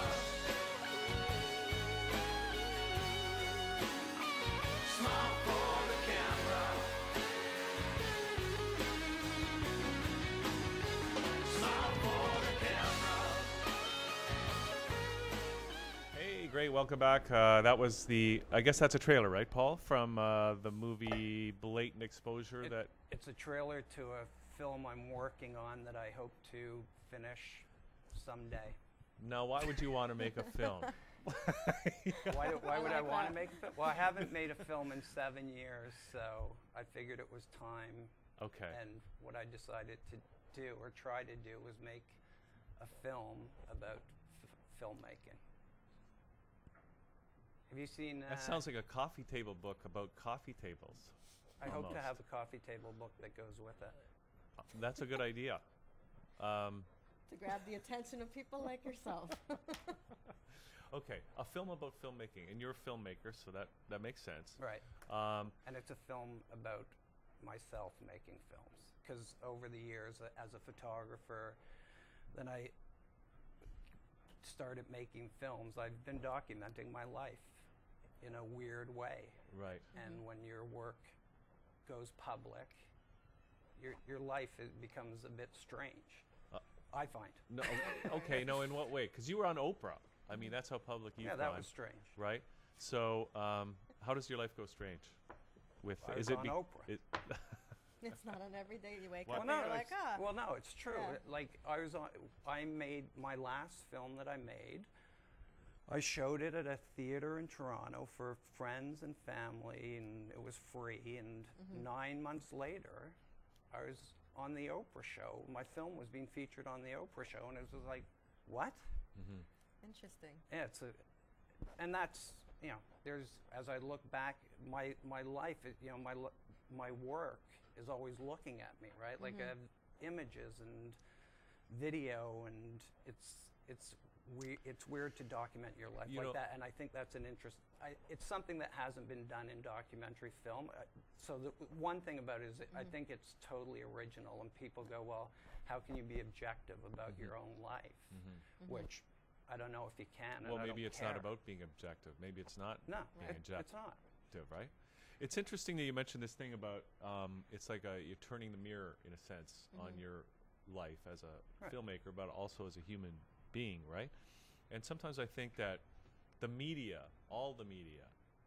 Smile for the camera. Smile for the camera. Hey, great. Welcome back. Uh, that was the, I guess that's a trailer, right, Paul? From uh, the movie Blatant Exposure It- that, It's a trailer to a film I'm working on that I hope to finish someday. now why would you want to make a film? Why, do, why I would I like want to that. make a film? Well, I haven't made a film in seven years, so I figured it was time. Okay. And what I decided to do, or try to do, was make a film about f- filmmaking. Have you seen? Uh, That sounds like a coffee table book about coffee tables. I hope to almost. have a coffee table book that goes with it. That's a good idea. Um, To grab the attention of people like yourself. okay, a film about filmmaking, and you're a filmmaker, so that, that makes sense. Right. Um, And it's a film about myself making films. Because over the years, uh, as a photographer, then I started making films. I've been documenting my life in a weird way. right. And when your work goes public, your your life is, becomes a bit strange. Uh, I find. No, o- okay, no, in what way? Because you were on Oprah. I mean, that's how public you've Yeah, that gone, was strange. right? So, um, how does your life go strange? With I is was it on be- Oprah. it- It's not an everyday you wake Well, up Well, and no, you're like, it's- ah. well, no, it's true. Yeah. It- Like I was on, I made my last film that I made. I showed it at a theater in Toronto for friends and family, and it was free. And Mm-hmm. nine months later, I was on the Oprah show. My film was being featured on the Oprah show, and it was like, what? Mhm. Interesting. Yeah, it's a, and that's, you know, there's, as I look back, my my life, is, you know, my lo- my work is always looking at me, right? Like I have images and video, and it's it's we it's weird to document your life You like know- that, and I think that's an interest. I, it's something that hasn't been done in documentary film. Uh, so the one thing about it is, that I think it's totally original, and people go, well, how can you be objective about your own life? Which I don't know if you can. well, and I maybe don't it's not care. about being objective. Maybe it's not No, being it, objective. it's not. Right? It's interesting that you mentioned this thing about um, it's like a, you're turning the mirror in a sense on your life as a Right. filmmaker, but also as a human being, right? And sometimes I think that the media, all the media,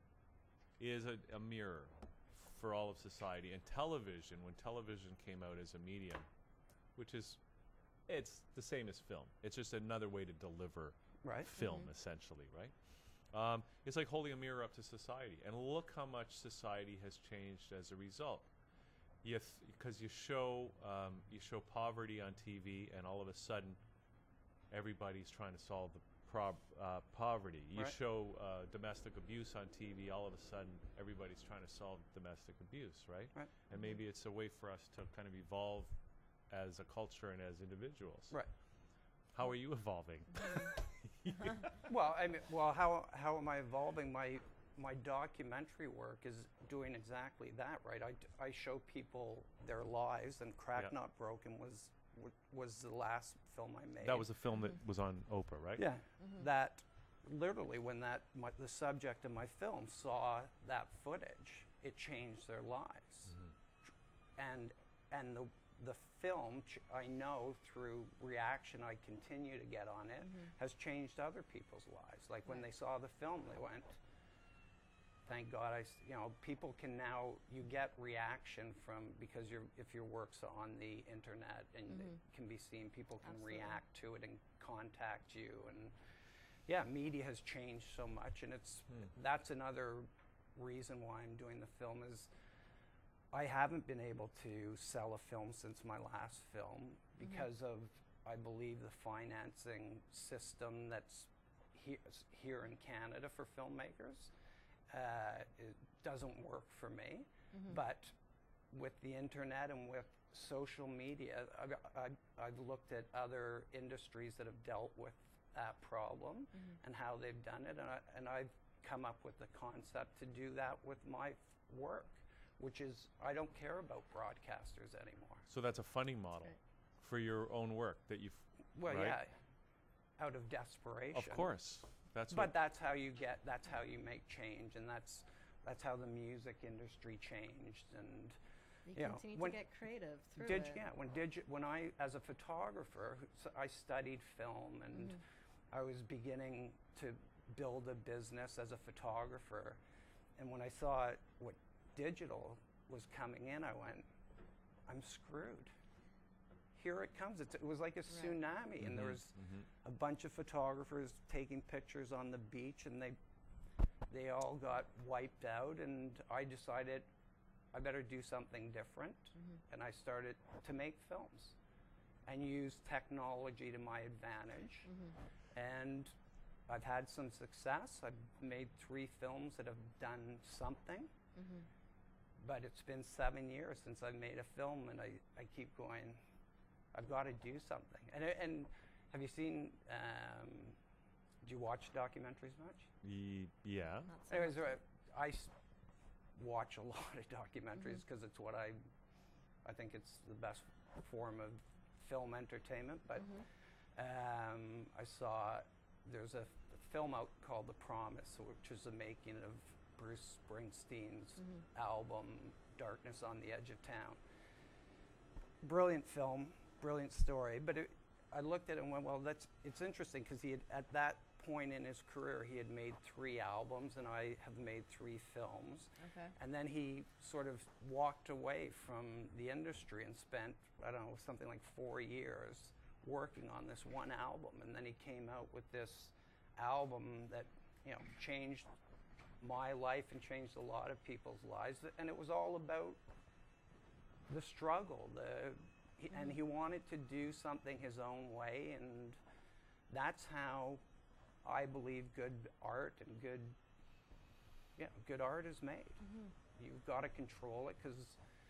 is a, a mirror for all of society. And television, when television came out as a medium, which is, it's the same as film. It's just another way to deliver Right. film, essentially, right? Um, it's like holding a mirror up to society, and look how much society has changed as a result. You because you show um, you show poverty on T V, and all of a sudden, everybody's trying to solve the prob- uh, poverty. You Right. show uh, domestic abuse on T V, all of a sudden, everybody's trying to solve domestic abuse, right? Right. And maybe it's a way for us to kind of evolve as a culture and as individuals. Right. How are you evolving? Well, I mean, well, how how am I evolving? My my documentary work is doing exactly that, right? I, d- I show people their lives, and Crack Yeah. Not Broken was w- was the last film I made. That was a film that was on Oprah, right? Yeah, that literally when that my, the subject of my film saw that footage, it changed their lives, and and the the film ch- I know through reaction I continue to get on it has changed other people's lives. Like when they saw the film, they went, "Thank God I," s-" you know, people can now you get reaction from because your if your work's on the internet and it can be seen, people can Absolutely. react to it and contact you and. Yeah, media has changed so much, and it's that's another reason why I'm doing the film is I haven't been able to sell a film since my last film because of, I believe, the financing system that's he- here in Canada for filmmakers. Uh, it doesn't work for me, but with the internet and with social media, I've, I've, I've looked at other industries that have dealt with that problem and how they've done it, and, I, and I've come up with the concept to do that with my f- work, which is I don't care about broadcasters anymore. So that's a funding model for your own work that you've. Well, right? yeah, out of desperation. Of course, that's. But what that's how you get. That's how you make change, and that's that's how the music industry changed. And You, you know, continue when to get creative through Did it. yeah, when digi- when I as a photographer, who- so I studied film and I was beginning to build a business as a photographer, and when I saw what digital was coming in, I went, I'm screwed. Here it comes. It's, it was like a tsunami, and there was a bunch of photographers taking pictures on the beach, and they they all got wiped out, and I decided I better do something different, and I started to make films and use technology to my advantage. And I've had some success. I've made three films that have done something, but it's been seven years since I've made a film, and I, I keep going, I've got to do something. And, and have you seen, um, do you watch documentaries much? Ye- yeah. Not so Anyways, much. uh, I s- watch a lot of documentaries because it's what I, I think it's the best form of film entertainment. But um, I saw there's a f- film out called The Promise, which is the making of Bruce Springsteen's album Darkness on the Edge of Town. Brilliant film, brilliant story. But it, I looked at it and went, well, that's it's interesting because he had at that point in his career he had made three albums, and I have made three films. Okay. And then he sort of walked away from the industry and spent, I don't know, something like four years working on this one album. And then he came out with this album that, you know, changed my life and changed a lot of people's lives. And it was all about the struggle, the, he, and he wanted to do something his own way. And that's how I believe good art and good, yeah, good art is made. You've got to control it because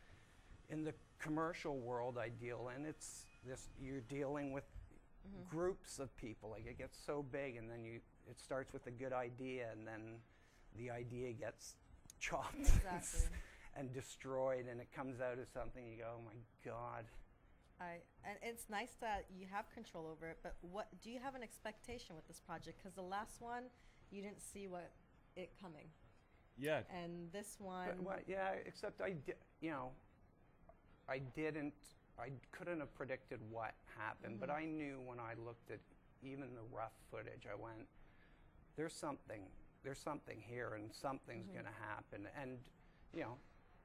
in the commercial world I deal in, it's this you're dealing with groups of people. Like it gets so big, and then you it starts with a good idea, and then the idea gets chopped Exactly. and destroyed, and it comes out as something you go, oh my God. I, and it's nice that you have control over it, but what do you have an expectation with this project? Because the last one, you didn't see what it coming, Yeah. and this one, But, well, yeah, except I di- you know, I didn't, I couldn't have predicted what happened, but I knew when I looked at even the rough footage, I went, there's something, there's something here, and something's going to happen. And, you know,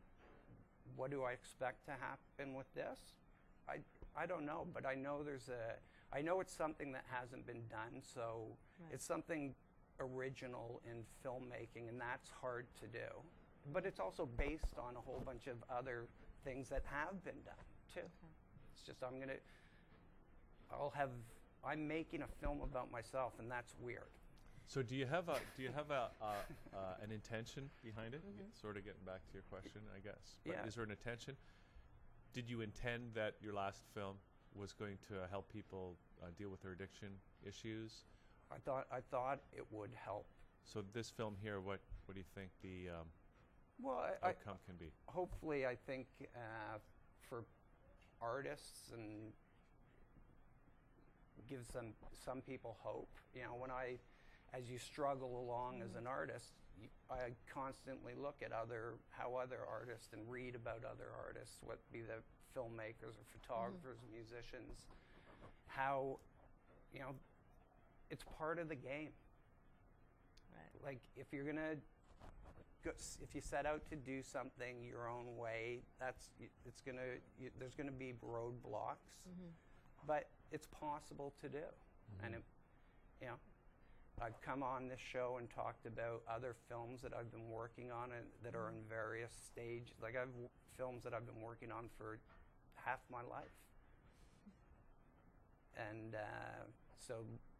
what do I expect to happen with this? I, I don't know, but I know there's a, I know it's something that hasn't been done, so Right. it's something original in filmmaking, and that's hard to do. But it's also based on a whole bunch of other things that have been done, too. It's just I'm going to, I'll have, I'm making a film about myself, and that's weird. So do you have a do you have a uh, uh, an intention behind it? Sort of getting back to your question, I guess. But Yeah. is there an intention? Did you intend that your last film was going to help people uh, deal with their addiction issues? I thought, I thought it would help. So this film here, what what do you think the um, Well, I, I, outcome can be? hopefully, I think uh, for artists and gives some some people hope. You know, when I, as you struggle along mm-hmm. as an artist, you, I constantly look at other how other artists and read about other artists, what be the filmmakers or photographers, mm-hmm. musicians, how, you know, it's part of the game. Right. Like if you're gonna, go, if you set out to do something your own way, that's it's gonna you, there's gonna be roadblocks, mm-hmm. but it's possible to do. Mm-hmm. And it, you know, I've come on this show and talked about other films that I've been working on and that are in various stages. Like I've w- films that I've been working on for half my life, and uh, so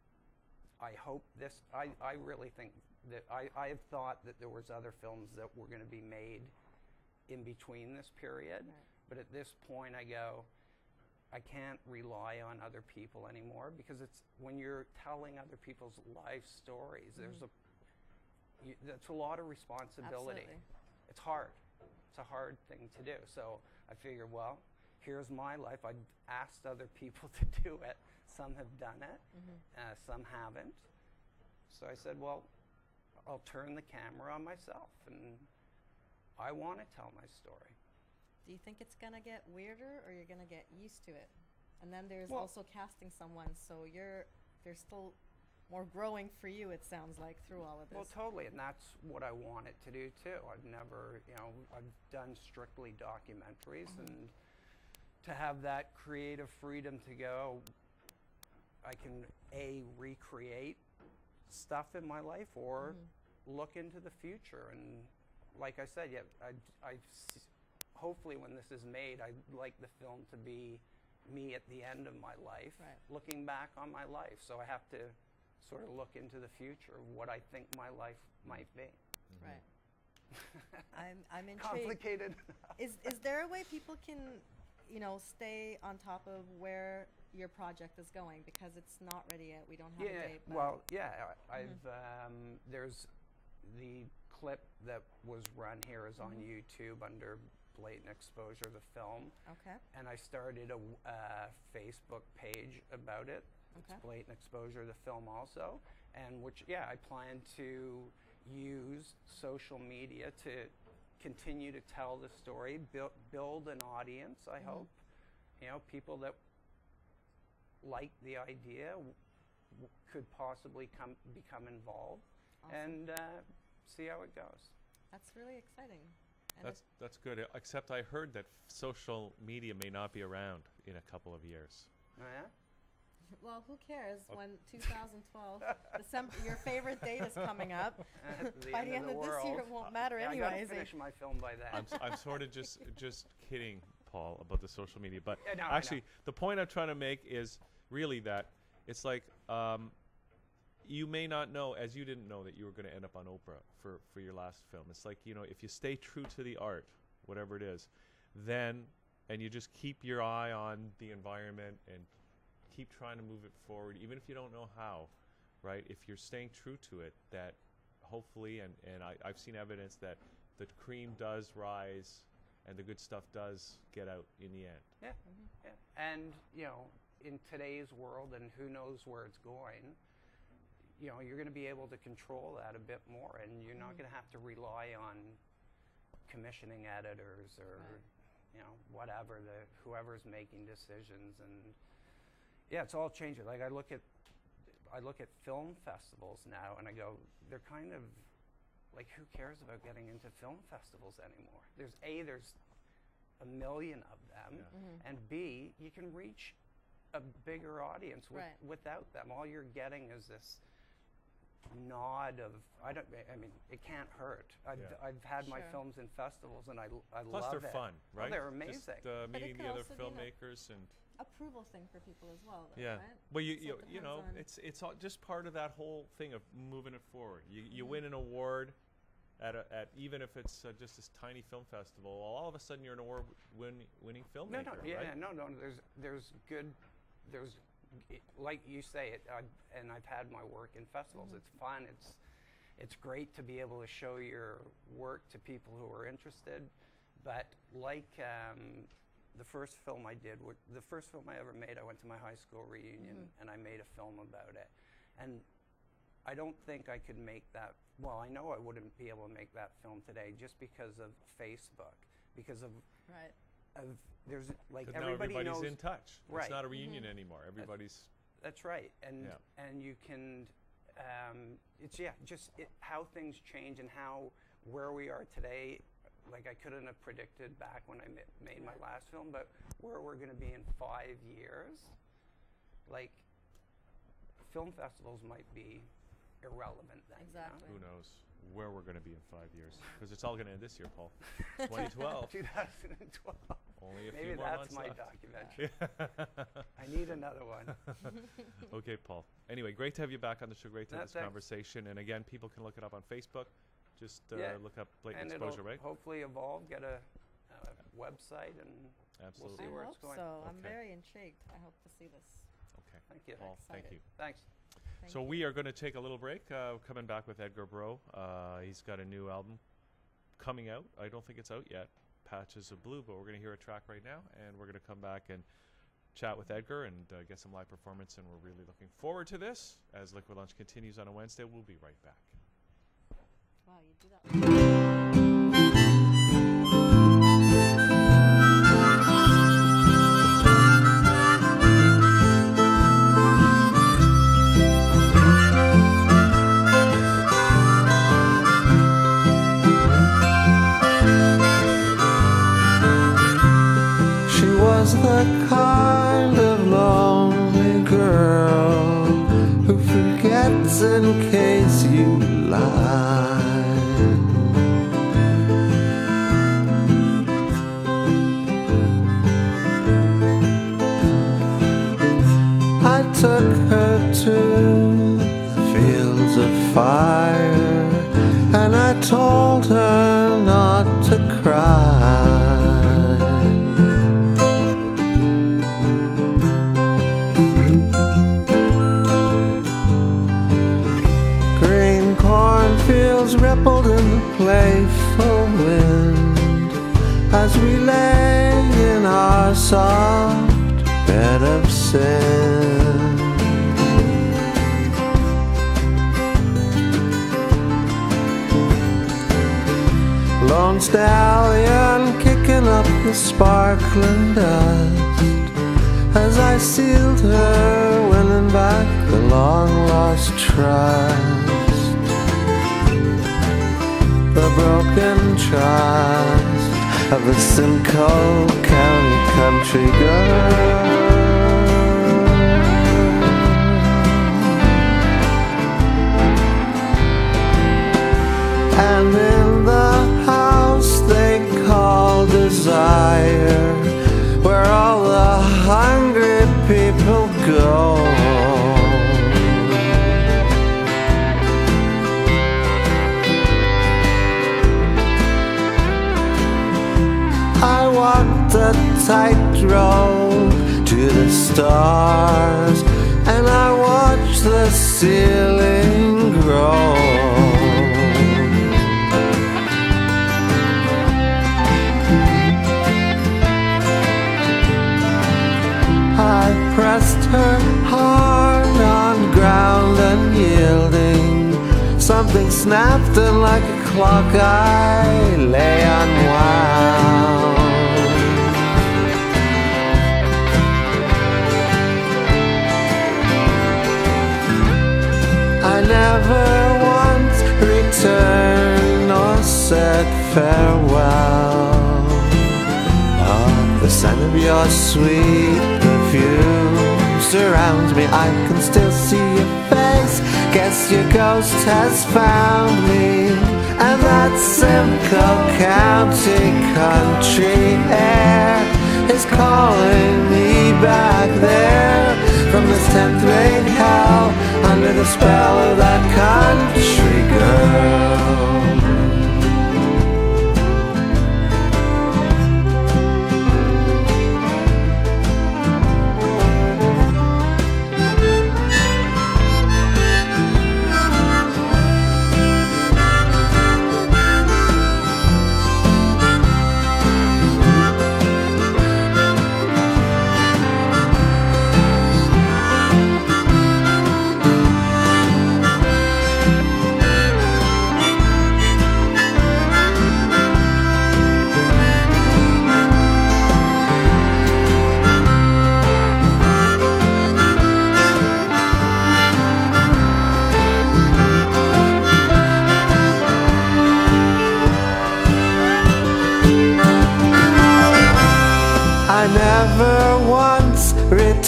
I hope this. I, I really think that I I have thought that there was other films that were going to be made in between this period, right. But at this point I go, I can't rely on other people anymore, because it's when you're telling other people's life stories, mm-hmm. there's a you, that's a lot of responsibility. Absolutely. It's hard. It's a hard thing to do. So I figured, well, here's my life. I've asked other people to do it. Some have done it. Mm-hmm. Uh, some haven't. So I said, well, I'll turn the camera on myself, and I want to tell my story. Do you think it's going to get weirder, or you're going to get used to it? And then there's well, also casting someone, so you're there's still more growing for you, it sounds like, through all of this. Well, totally, and that's what I want it to do too. I've never, you know, I've done strictly documentaries, mm-hmm. and to have that creative freedom to go, I can A, recreate stuff in my life, or mm-hmm. look into the future. And like I said, yeah, I, I hopefully when this is made, I'd like the film to be me at the end of my life, right. looking back on my life. So I have to sort of look into the future, what I think my life might be. Mm-hmm. Right. I'm, I'm intrigued. Complicated. is, is there a way people can, you know, stay on top of where your project is going? Because it's not ready yet. We don't have yeah, a date. Well, yeah, I've, mm-hmm. um, there's the clip that was run here is on mm-hmm. YouTube under Blatant Exposure, the film. Okay. And I started a uh, Facebook page about it. Okay. It's Blatant Exposure, the film also. And which, yeah, I plan to use social media to continue to tell the story, build, build an audience, I mm-hmm. hope. You know, people that like the idea w- w- could possibly come become involved. Awesome. And uh, see how it goes. That's really exciting. And that's that's good. Except I heard that f- social media may not be around in a couple of years. Oh yeah. Well, who cares oh. when two thousand twelve, December, your favorite date is coming up. the by end the end of, the of this year, it won't matter yeah, anyways. I gotta finish my film by then. I'm, s- I'm sort of just just kidding, Paul, about the social media. But yeah, no, actually, the point I'm trying to make is really that it's like um, you may not know, as you didn't know, that you were going to end up on Oprah for, for your last film. It's like, you know, if you stay true to the art, whatever it is, then, and you just keep your eye on the environment and keep trying to move it forward, even if you don't know how, right? If you're staying true to it, that hopefully, and, and I, I've seen evidence that the cream does rise and the good stuff does get out in the end. Yeah, mm-hmm. yeah. And, you know, in today's world, and who knows where it's going, you know, you're going to be able to control that a bit more, and you're mm-hmm. not going to have to rely on commissioning editors or, right. you know, whatever, the whoever's making decisions. And yeah, it's all changing. Like I look at, I look at film festivals now, and I go, they're kind of like, who cares about getting into film festivals anymore? There's A, there's a million of them, yeah. mm-hmm. and B, you can reach a bigger audience with, right. without them. All you're getting is this nod of, I don't, I mean, it can't hurt. I've, yeah. I've had sure. my films in festivals, and I, I Plus love it. Plus they're fun, right? Oh, they're amazing. Just, uh, meeting the other filmmakers and approval thing for people as well, though, yeah. right? Well, you So you, it you know, depends on- it's it's all just part of that whole thing of moving it forward. You you Mhm. win an award at a, at even if it's uh, just this tiny film festival, all of a sudden you're an award win, winning filmmaker, No, no, yeah, right? yeah, no, no. There's, there's good, there's, it, like you say it, I've, and I've had my work in festivals. Mhm. It's fun. It's, it's great to be able to show your work to people who are interested. But like, um, the first film I did, wa- the first film I ever made, I went to my high school reunion Mhm. and I made a film about it. And I don't think I could make that, well, I know I wouldn't be able to make that film today just because of Facebook, because of, Right. of there's like 'Cause now everybody everybody's knows. in touch. Right. It's not a reunion Mhm. anymore. Everybody's. That's right, and Yeah. and you can, um, it's yeah, just it, how things change and how where we are today. Like I couldn't have predicted back when I ma- made my last film, but where we're going to be in five years, like film festivals might be irrelevant then. you know? Exactly. Who knows where we're going to be in five years? Because it's all going to end this year, Paul. twenty twelve. twenty twelve. Only a Maybe few more that's months my left. documentary. I need another one. Okay, Paul. Anyway, great to have you back on the show. Great to have No, this thanks. conversation. And again, people can look it up on Facebook. Just uh, Yeah. look up Blatant And Exposure, it'll right? hopefully evolve, get a, a website, and Absolutely. we'll see I where hope it's going. so. I'm Okay. very intrigued. I hope to see this. Okay. Thank you. Paul, thank Excited. you. Thanks. Thank So you. we are going to take a little break. Uh, coming back with Edgar Breau. Uh, he's got a new album coming out. I don't think it's out yet, Patches of Blue, but we're going to hear a track right now, and we're going to come back and chat with Edgar and uh, get some live performance, and we're really looking forward to this. As Liquid Lunch continues on a Wednesday, we'll be right back. Wow, you do that. She was the kind of lonely girl who forgets in case you lie. I took her to the fields of fire, and I told her not to cry. Green cornfields rippled in the playful wind as we lay in our soft bed of sin. Lone stallion kicking up the sparkling dust as I sealed her, winning back the long-lost trust, the broken trust of a Simcoe County country girl. And in the house they call desire, where all the hungry people go, I walked a tightrope to the stars, and I watched the ceiling grow. I pressed her hard on ground unyielding. Something snapped and like a clock I lay unwound. I never once returned nor said farewell. Oh, the scent of your sweet perfume surrounds me. I can still see your face. Guess your ghost has found me. And that Simcoe County country air is calling me back there from this tenth grade hell under the spell of that country girl.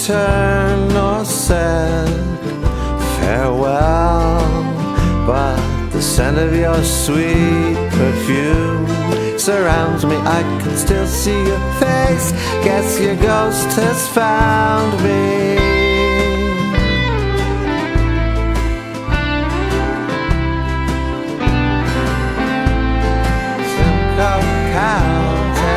turned nor said farewell, but the scent of your sweet perfume surrounds me. I can still see your face. Guess your ghost has found me. Simcoe County.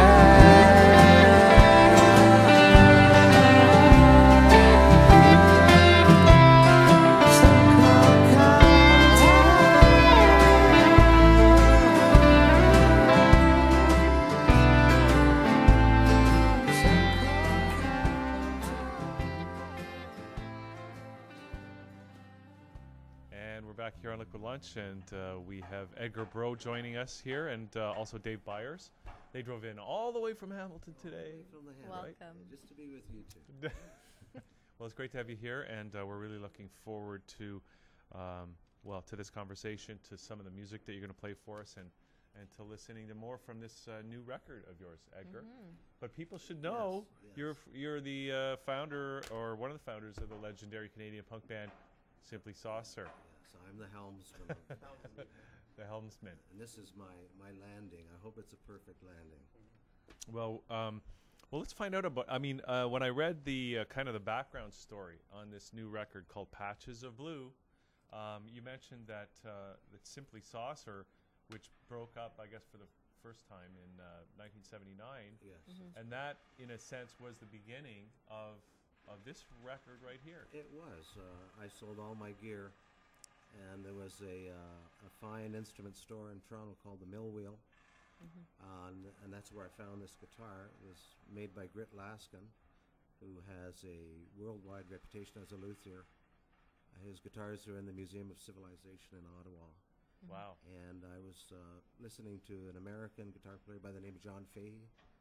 Back here on Liquid Lunch, and uh, we have Edgar Breau joining us here, and uh, also Dave Byers. They drove in all the way from Hamilton today. From the Welcome. Right? Just to be with you two. Well, it's great to have you here, and uh, we're really looking forward to, um, well, to this conversation, to some of the music that you're going to play for us, and and to listening to more from this uh, new record of yours, Edgar. Mm-hmm. But people should know yes, yes. you're f- you're the uh, founder, or one of the founders of the legendary Canadian punk band Simply Saucer. I'm the helmsman. The helmsman. And this is my, my landing. I hope it's a perfect landing. Well, um, well, let's find out about. I mean, uh, when I read the uh, kind of the background story on this new record called Patches of Blue, um, you mentioned that uh, that Simply Saucer, which broke up, I guess, for the first time in uh, nineteen seventy-nine. Yes. Mm-hmm. And that, in a sense, was the beginning of of this record right here. It was. Uh, I sold all my gear. And there was a, uh, a fine instrument store in Toronto called the Mill Wheel, mm-hmm. uh, and, and that's where I found this guitar. It was made by Grit Laskin, who has a worldwide reputation as a luthier. Uh, his guitars are in the Museum of Civilization in Ottawa. Mm-hmm. Wow. And I was uh, listening to an American guitar player by the name of John Fahey,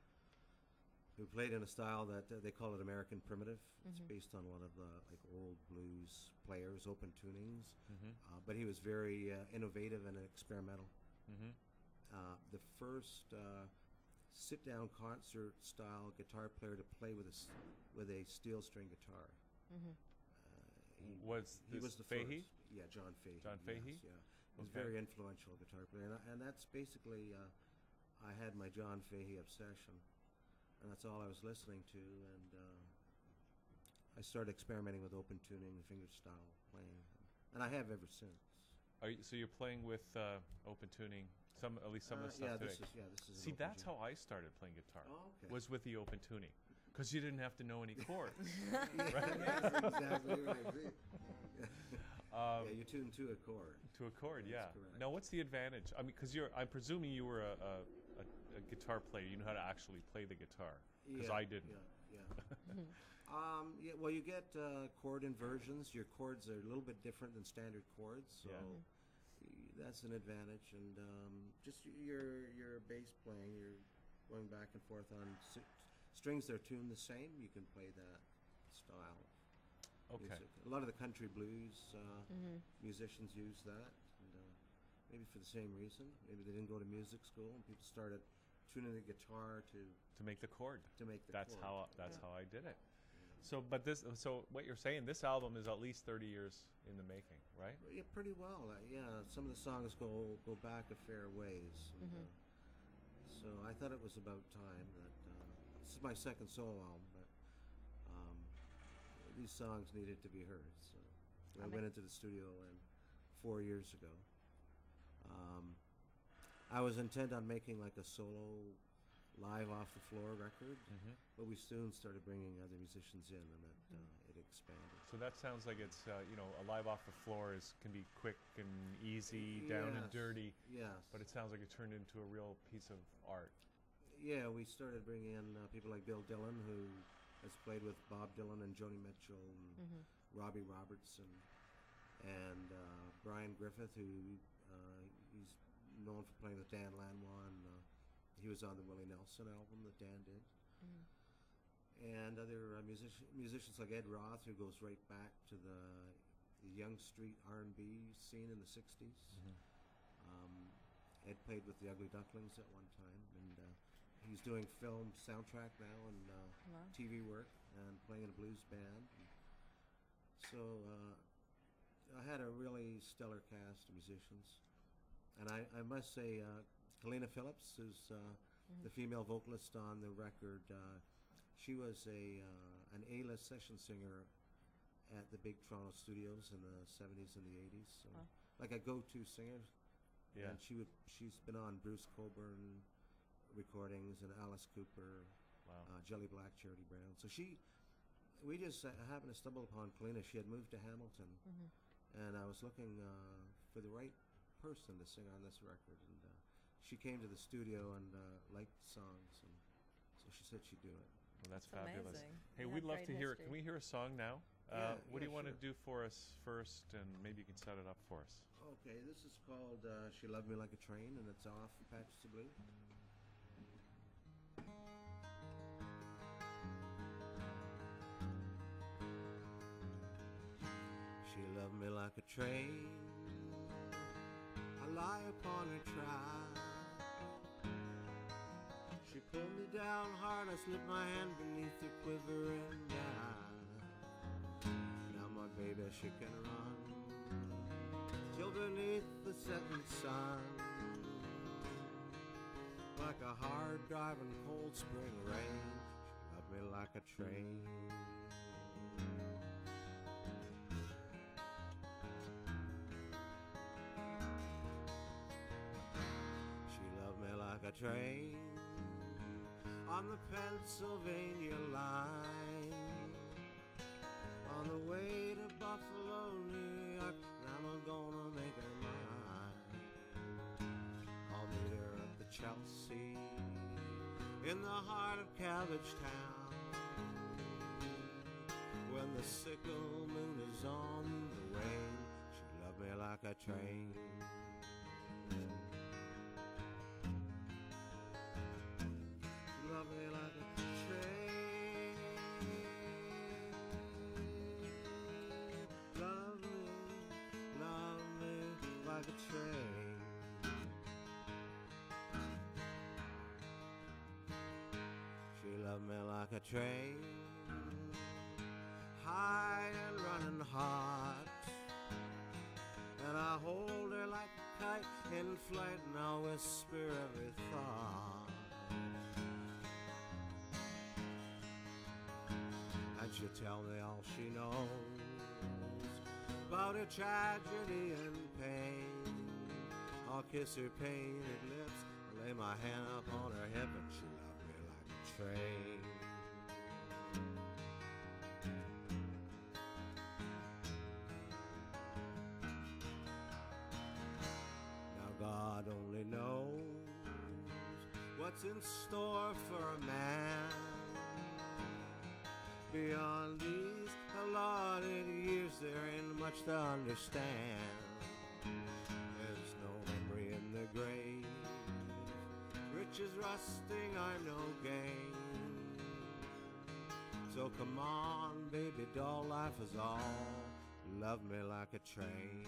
who played in a style that uh, they call it American Primitive. Mm-hmm. It's based on a lot of the like old blues players, open tunings. Mm-hmm. uh, but he was very uh, innovative and experimental. Mm-hmm. Uh, the first uh, sit-down concert style guitar player to play with a s- with a steel string guitar. Mm-hmm. uh, he was he this was the Fahey? first. Yeah, John Fahey. John Fahey. Yes, yeah, he was okay. Very influential guitar player, and, I, and that's basically uh, I had my John Fahey obsession. And that's all I was listening to, and uh, I started experimenting with open tuning, fingerstyle playing, and I have ever since. Are you, so you're playing with uh, open tuning, some at least some uh, of the stuff yeah, today. This is, yeah, this is. See, that's how I started playing guitar. Oh, okay. Was with the open tuning, because you didn't have to know any chords. Right? Yes, exactly right. um, yeah, you tune to a chord. To a chord, that's yeah. Correct. Now, what's the advantage? I mean, because you're, I'm presuming you were a. a a guitar player, you know how to actually play the guitar, because yeah, I didn't. Yeah, yeah. um, yeah. Well, you get uh, chord inversions. Your chords are a little bit different than standard chords, so yeah. y- that's an advantage. And um, just y- your your bass playing, you're going back and forth on si- strings that are tuned the same. You can play that style. Okay. Music. A lot of the country blues uh, Mm-hmm. musicians use that. And, uh, maybe for the same reason. Maybe they didn't go to music school, and people started tuning the guitar to to make the chord. To make the that's chord. how that's yeah. how I did it. Yeah. So, but this, so what you're saying, this album is at least thirty years in the making, right? Yeah, pretty well. Uh, yeah, some of the songs go go back a fair ways. And, mm-hmm. uh, so I thought it was about time that uh, this is my second solo album, but um, these songs needed to be heard. So I went into the studio and four years ago. Um, I was intent on making like a solo, live off the floor record, mm-hmm. but we soon started bringing other musicians in, and it, uh, it expanded. So that sounds like it's uh, you know, a live off the floor is can be quick and easy, down yes. and dirty. Yes. But it sounds like it turned into a real piece of art. Yeah, we started bringing in uh, people like Bill Dillon, who has played with Bob Dylan and Joni Mitchell and mm-hmm. Robbie Robertson, and uh, Brian Griffith, who uh, he's known for playing with Dan Lanois, and uh, he was on the Willie Nelson album that Dan did. Mm. And other uh, music- musicians like Ed Roth, who goes right back to the, the Young Street R and B scene in the sixties. Mm-hmm. Um, Ed played with the Ugly Ducklings at one time, and uh, he's doing film soundtrack now and uh, Wow. T V work and playing in a blues band. So uh, I had a really stellar cast of musicians. And I, I must say, uh, Kalina Phillips, who's uh, Mhm. the female vocalist on the record, uh, she was a uh, an A-list session singer at the big Toronto studios in the seventies and the eighties. So, Wow. like a go-to singer. Yeah. And she would she's been on Bruce Coburn recordings and Alice Cooper, Wow. uh, Jelly Black, Charity Brown. So she, we just uh, happened to stumble upon Kalina. She had moved to Hamilton, Mhm. and I was looking uh, for the right person to sing on this record, and uh, she came to the studio and uh, liked the songs, and so she said she'd do it. Well, that's It's fabulous. amazing. Hey, You we'd have love great to hear it. history. Can we hear a song now? Yeah, uh, what do yeah, you want to sure. do for us first, and maybe you can set it up for us? Okay, this is called uh, She Loved Me Like a Train, and it's off Patches of Blue. She loved me like a train, I lie upon her track. She pulled me down hard, I slipped my hand beneath her quivering back. Now my baby, she can run till beneath the setting sun, like a hard driving cold spring rain. She loved me like a train. She loved me like a train on the Pennsylvania line, on the way to Buffalo, New York. Now I'm gonna make her mine. I'll meet her at the Chelsea, in the heart of Cabbage Town, when the sickle moon is on the wane. She loved me like a train. She loved me like a train. Love me, love me like a train. She loved me like a train, high and running hot, and I hold her like a kite in flight, and I whisper every thought. And she'll tell me all she knows about her tragedy and pain. I'll kiss her painted lips, lay my hand up on her hip, and she loved me like a train. Now God only knows what's in store for a man beyond these allotted years. There ain't much to understand. There's no memory in the grave, riches rusting are no gain. So come on, baby doll, life is all. Love me like a train.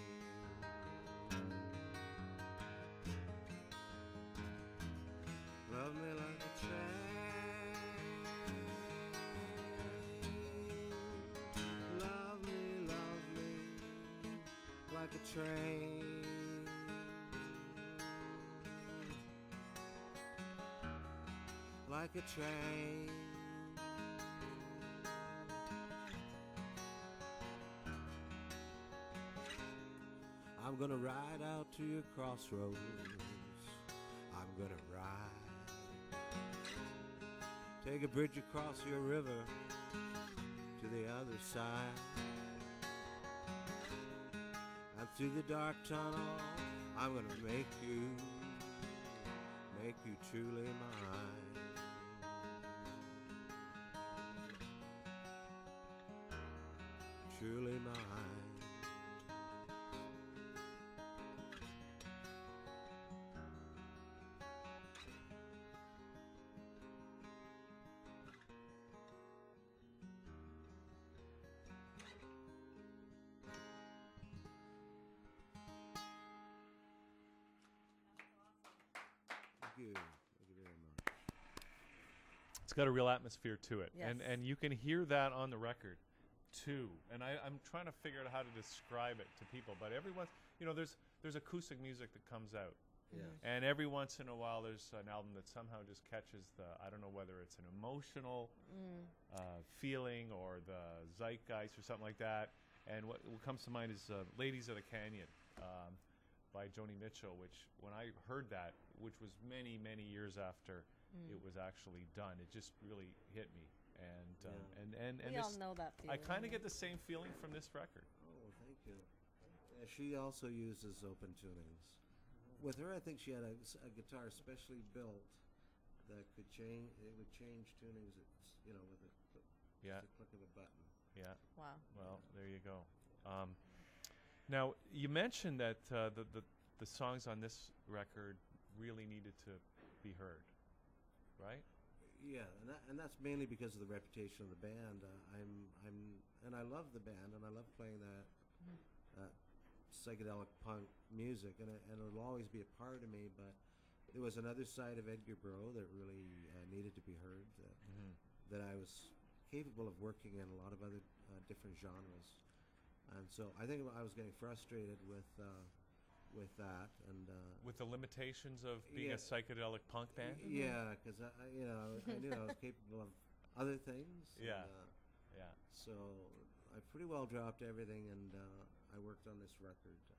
Love me like a train. Love me, love me like a train. Like a train. I'm gonna ride out to your crossroads. I'm gonna ride. Take a bridge across your river to the other side. And through the dark tunnel, I'm gonna make you, make you truly mine. Truly mine. Thank you. Thank you very much. got a real atmosphere to it, Yes. and and you can hear that on the record, too. And I, I'm trying to figure out how to describe it to people, but every once, you know, there's there's acoustic music that comes out, Yeah. and every once in a while there's an album that somehow just catches the, I don't know whether it's an emotional Mm. uh, feeling or the zeitgeist or something like that. And what, what comes to mind is uh, Ladies of the Canyon um, by Joni Mitchell, which when I heard that, which was many, many years after Mm. it was actually done, it just really hit me. And um, Yeah. and and, and We all this, know that I feeling, kind of yeah. get the same feeling from this record. Oh, thank you. Yeah, she also uses open tunings. With her, I think she had a, s- a guitar specially built that could change. It would change tunings. It's, you know, with a, cl- Yeah. just a click of a button. Yeah. Wow. Well, there you go. Um, now you mentioned that uh, the, the the songs on this record really needed to be heard, right? Yeah, and that, and that's mainly because of the reputation of the band. Uh, I'm I'm and I love the band, and I love playing that that psychedelic punk music, and it, and it'll always be a part of me. But there was another side of Edgar Breau that really uh, needed to be heard. That Mhm. that I was capable of working in a lot of other uh, different genres, and so I think I was getting frustrated with uh, with that, and uh, With the limitations of being Yeah. a psychedelic punk band. yeah, because I, I, you know, I knew I was capable of other things. Yeah. And, uh, Yeah. so I pretty well dropped everything, and uh, I worked on this record. Uh,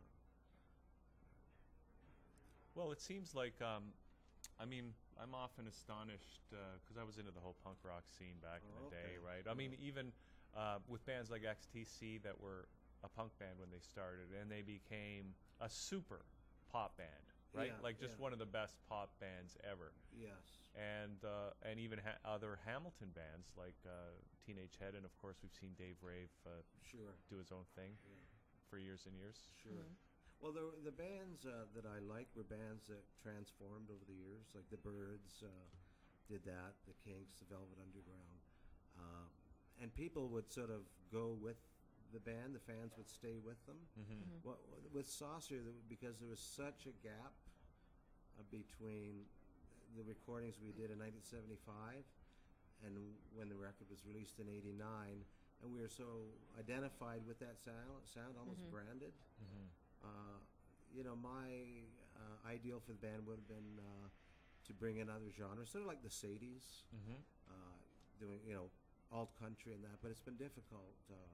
Well, it seems like, um, I mean, I'm often astonished because I was into the whole punk rock scene back in Oh, the day, okay. right? I mean, even uh, with bands like X T C that were a punk band when they started, and they became a super pop band, right? Yeah, like just yeah. one of the best pop bands ever. yes. And uh, and even ha- other Hamilton bands like uh, Teenage Head, and of course we've seen Dave Rave uh, Sure. do his own thing Yeah. for years and years. Sure. Well, the the bands uh, that I liked were bands that transformed over the years. Like the Byrds uh, did that, the Kinks, the Velvet Underground, um, and people would sort of go with the band. The fans would stay with them. Mhm. What, with Saucer, there- because there was such a gap uh, between the recordings we did in nineteen seventy-five and when the record was released in eighty-nine, and we were so identified with that sound, sound almost Mhm. branded. Mhm. Uh, you know, my uh, ideal for the band would have been uh, to bring in other genres, sort of like the Sadies, Mhm. uh, doing, you know, alt country and that, but it's been difficult. Uh, uh,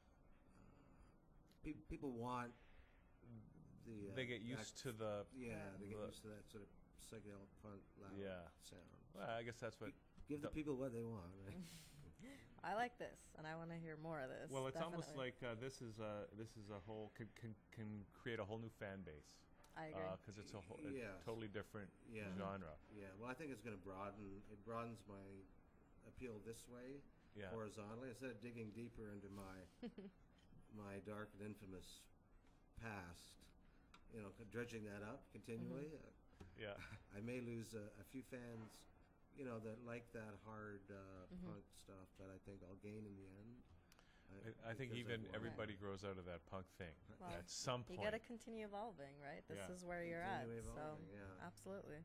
pe- people want the. Uh, They get used that- to the Yeah, they get the- used to that sort of psychedelic punk loud Yeah. sound. Well, I guess that's what. Give the the- people what they want, right? I like this, and I want to hear more of this. Well, it's almost definitely. like uh, this is a this is a whole can, can can create a whole new fan base. I agree. Because it's a, whole, a Yes. totally different Yeah. genre. Yeah, well, I think it's going to broaden. It broadens my appeal this way, Yeah. horizontally, instead of digging deeper into my my dark and infamous past. You know, c- dredging that up continually. Mm-hmm. uh, Yeah. I may lose a, a few fans, you know, that like that hard uh, Mhm. punk stuff, but I think I'll gain in the end. I, I think because I've even learned. everybody grows out of that punk thing Well, at some You point. got to continue evolving, right? This Yeah. is where you're at. Continue So, evolving, yeah. absolutely.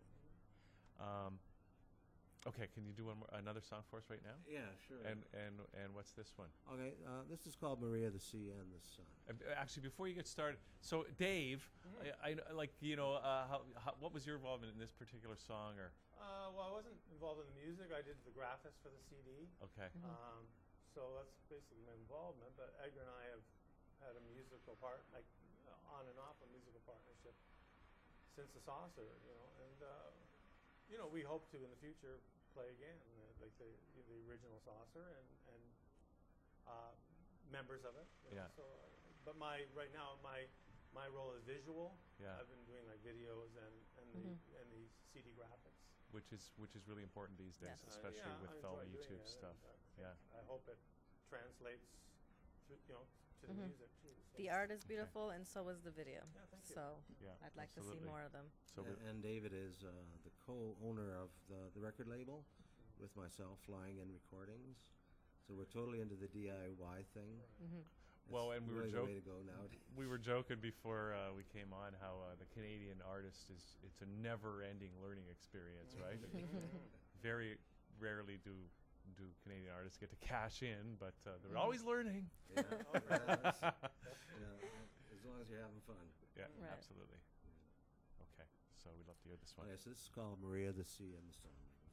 Um, okay, can you do one more, another song for us right now? Yeah, sure. And and and what's this one? Okay, uh, this is called Maria, the Sea and the Sun. Uh, Actually, before you get started, so Dave, I, I like you know, uh, how, how, what was your involvement in this particular song? Or Uh, well, I wasn't involved in the music. I did the graphics for the C D. okay, Um, so that's basically my involvement. But Edgar and I have had a musical part, like uh, on and off a musical partnership since the Saucer, you know. And uh, you know, we hope to in the future play again, uh, like the the original Saucer and and uh, members of it. You know? Yeah. So, uh, but my right now my my role is visual. Yeah. I've been doing like videos and and the Mhm. and the C D graphics. which is which is really important these days, Yes. Uh, especially yeah, with I all the enjoy doing YouTube it, stuff. and, uh, Yeah. I hope it translates, through, you know, to the Mhm. music too. So. The art is beautiful, and so is the video. Yeah, thank you. So, Yeah, I'd like to absolutely. see more of them. So A- and David is uh, the co-owner of the, the record label with myself, Flying in Recordings. So we're totally into the D I Y thing. Mhm. Well, It's and we were really the joking. way to go nowadays. We were joking before uh, we came on how uh, the Canadian artist is it's a never-ending learning experience, right? Very, rarely do do Canadian artists get to cash in, but uh, they're Mm. always learning. Yeah, oh, yeah, that's- yeah, as long as you're having fun. Yeah, Right. absolutely. Okay, so we'd love to hear this one. Okay, so this is called Maria, the Sea, and the Sun.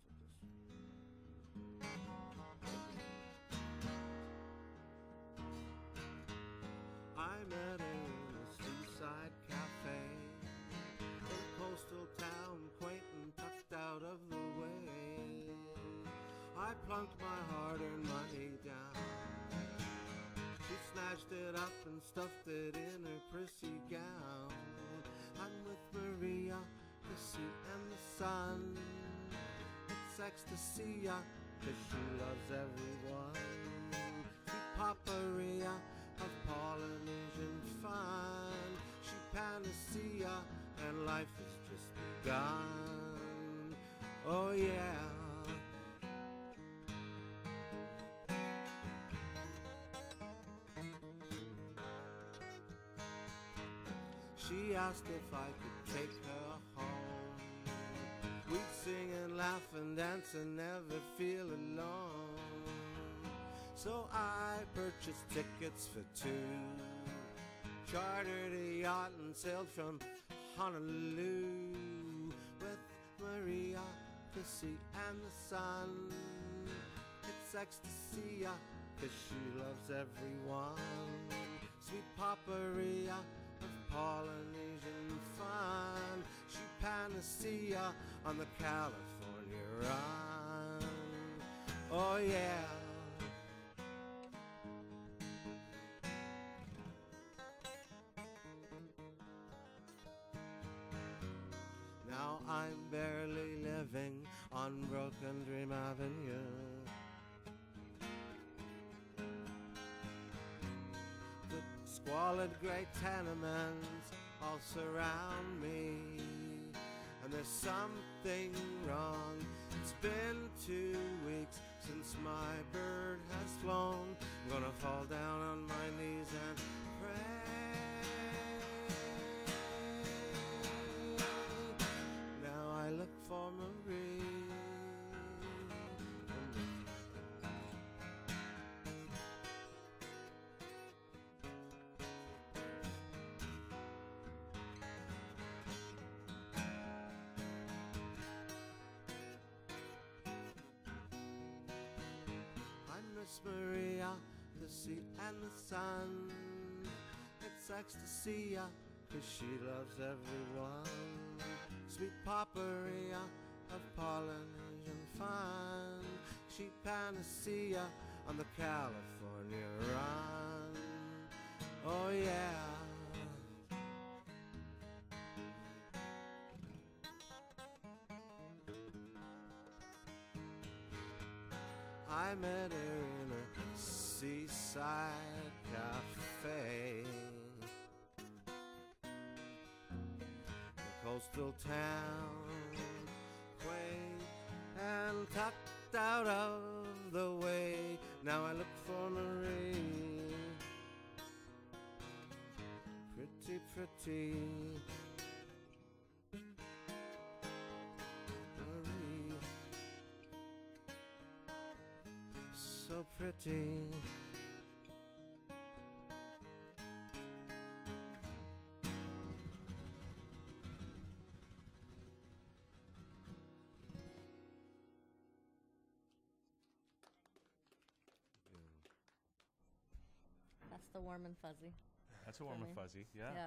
I met her in a seaside cafe, in a coastal town, quaint and tucked out of the way. I plunked my hard-earned money down. She snatched it up and stuffed it in her prissy gown. I'm with Maria, the sea and the sun. It's ecstasy, uh, 'cause she loves everyone. Sweet Paparia of Polynesian fun. She panacea and life has just begun. Oh yeah. She asked if I could take her home. We'd sing and laugh and dance and never feel alone. So I purchased tickets for two, chartered a yacht and sailed from Honolulu with Maria, the sea and the sun. It's ecstasy, 'cause she loves everyone. Sweet Paparia of Polynesian fun. She panacea on the California run. Oh yeah. Now I'm barely living on Broken Dream Avenue. The squalid grey tenements all surround me, and there's something wrong. It's been two weeks since my bird has flown. I'm gonna fall down on my knees and pray. Now I look for Marie. Miss Maria, the sea and the sun. It's ecstasy, 'cause she loves everyone. Sweet Paparia of Polynesian fun. She panacea on the California run. Oh yeah. I met her in a seaside cafe, a coastal town, quaint and tucked out of the way. Now I look for Marie, pretty, pretty Marie, so pretty. That's the warm and fuzzy. That's a for warm and me. fuzzy, yeah. Yeah.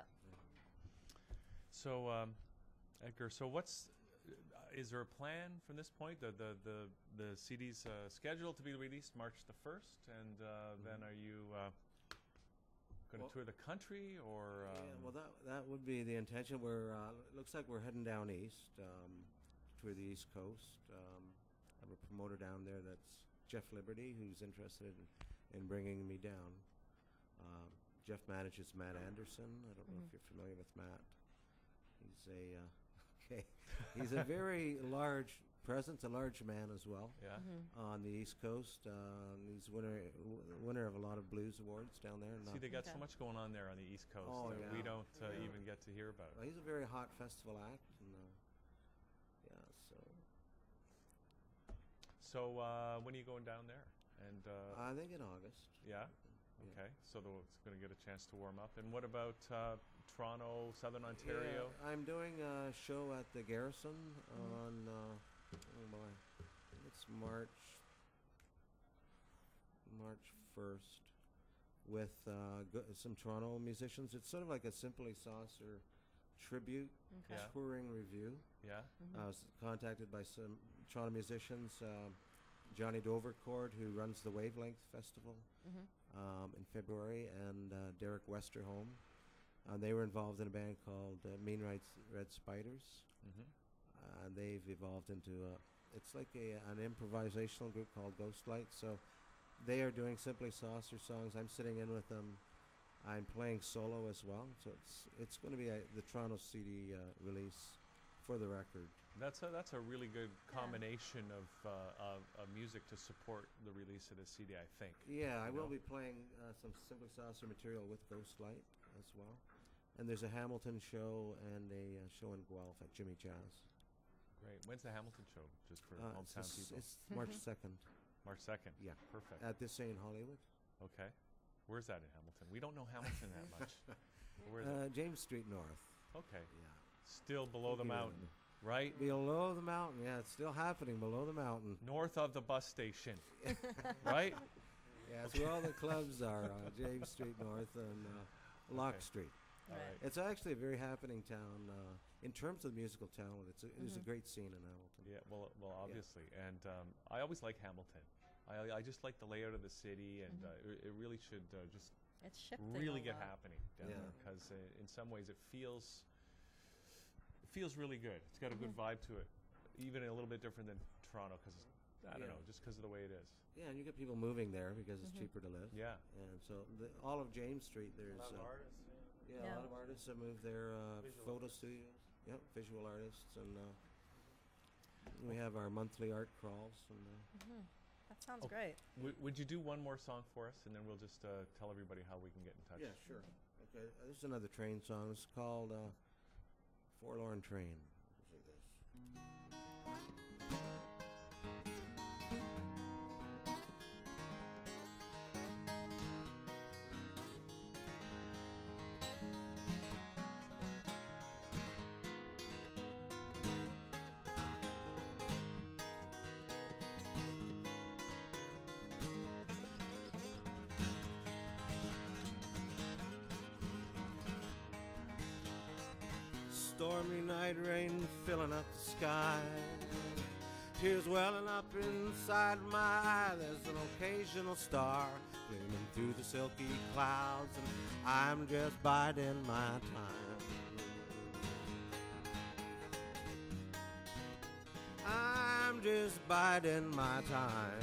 So, um, Edgar, so what's, uh, is there a plan from this point? The the the, the C D's uh, scheduled to be released March the first, and uh, Mm-hmm. then are you uh, going to Well- tour the country, or? Um, Yeah, well, that that would be the intention. We're uh, it looks like we're heading down east, um, toward the East Coast. Um, I have a promoter down there that's Jeff Liberty, who's interested in, in bringing me down. Um, Jeff manages Matt Anderson. I don't know if Mhm. you're familiar with Matt. He's a uh, okay. He's a very large presence, a large man as well. Yeah. Mhm. On the East Coast, um, he's winner w- winner of a lot of blues awards down there. See, they got so much going on there on the East Coast Oh, that we yeah. don't uh, Yeah. even get to hear about Well, it. he's a very hot festival act, and uh, yeah, so So uh, when are you going down there? And uh, I think in August. Yeah. Yeah. Okay. So the, it's going to get a chance to warm up. And what about uh, Toronto, Southern Ontario? Yeah, I'm doing a show at the Garrison on uh, oh boy, I think it's March March first with uh, go- some Toronto musicians. It's sort of like a Simply Saucer tribute Okay. Yeah. touring review. Yeah. Mhm. I was contacted by some Toronto musicians, uh, Johnny Dovercourt, who runs the Wavelength Festival Mhm. um, in February, and uh, Derek Westerholm. Uh, they were involved in a band called uh, Mean Red, Red Spiders. Mm-hmm. Uh, they've evolved into a, it's like a, an improvisational group called Ghostlight. So they are doing Simply Saucer songs. I'm sitting in with them. I'm playing solo as well. So it's it's going to be a, the Toronto C D uh, release for the record. That's a, that's a really good combination of, uh, of, of music to support the release of the C D, I think. Yeah, I You will know? be playing uh, some Simply Saucer material with Ghostlight as well. And there's a Hamilton show and a uh, show in Guelph at Jimmy Jazz. Great. When's the Hamilton show? Just for Uh, hometown it's, people. it's March second. March second. Yeah. Perfect. At this in Hollywood. Okay. Where's that in Hamilton? We don't know Hamilton that much. Where is Uh, it? James Street North. Okay. Yeah. Still below the Yeah. mountain, right? Below the mountain, yeah, it's still happening below the mountain. North of the bus station, right? Yeah, it's where all the clubs are, uh, James Street North and uh, Lock Okay. Street. All right. It's actually a very happening town uh, in terms of musical talent. It's a, there's a great scene in Hamilton. Yeah, well, well, obviously, and um, I always like Hamilton. I, I just like the layout of the city, and uh, it, it really should uh, just It's shifting really a get lot. happening down Yeah. there, because uh, in some ways it feels it feels really good. It's got a good vibe to it, even a little bit different than Toronto, because I don't Yeah. know, just because of the way it is. Yeah, and you get people moving there because it's Mhm. cheaper to live. Yeah. And so the, all of James Street, A there's lot of uh, artists. Yeah. yeah, Yeah. a lot of artists have moved there. Uh, Visual photo artists. studios, yep, visual artists, and uh, we have our monthly art crawls. And uh, Mhm. That sounds Oh. great. W- would you do one more song for us, and then we'll just uh, tell everybody how we can get in touch? yeah, sure. Okay, uh, this is another train song. It's called uh, "Forlorn Train." Let's do this. Stormy night rain filling up the sky, tears welling up inside my eye. There's an occasional star gleaming through the silky clouds, and I'm just biding my time. I'm just biding my time.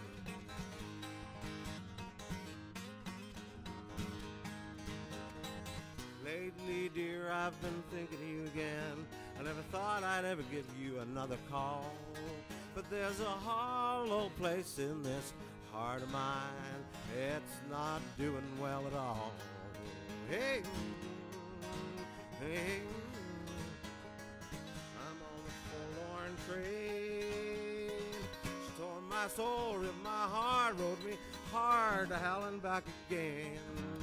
Lately, dear, I've been thinking of you again. I never thought I'd ever give you another call. But there's a hollow place in this heart of mine. It's not doing well at all. Hey, hey, I'm on the forlorn train. She tore my soul, ripped my heart, rode me hard to hell and back again.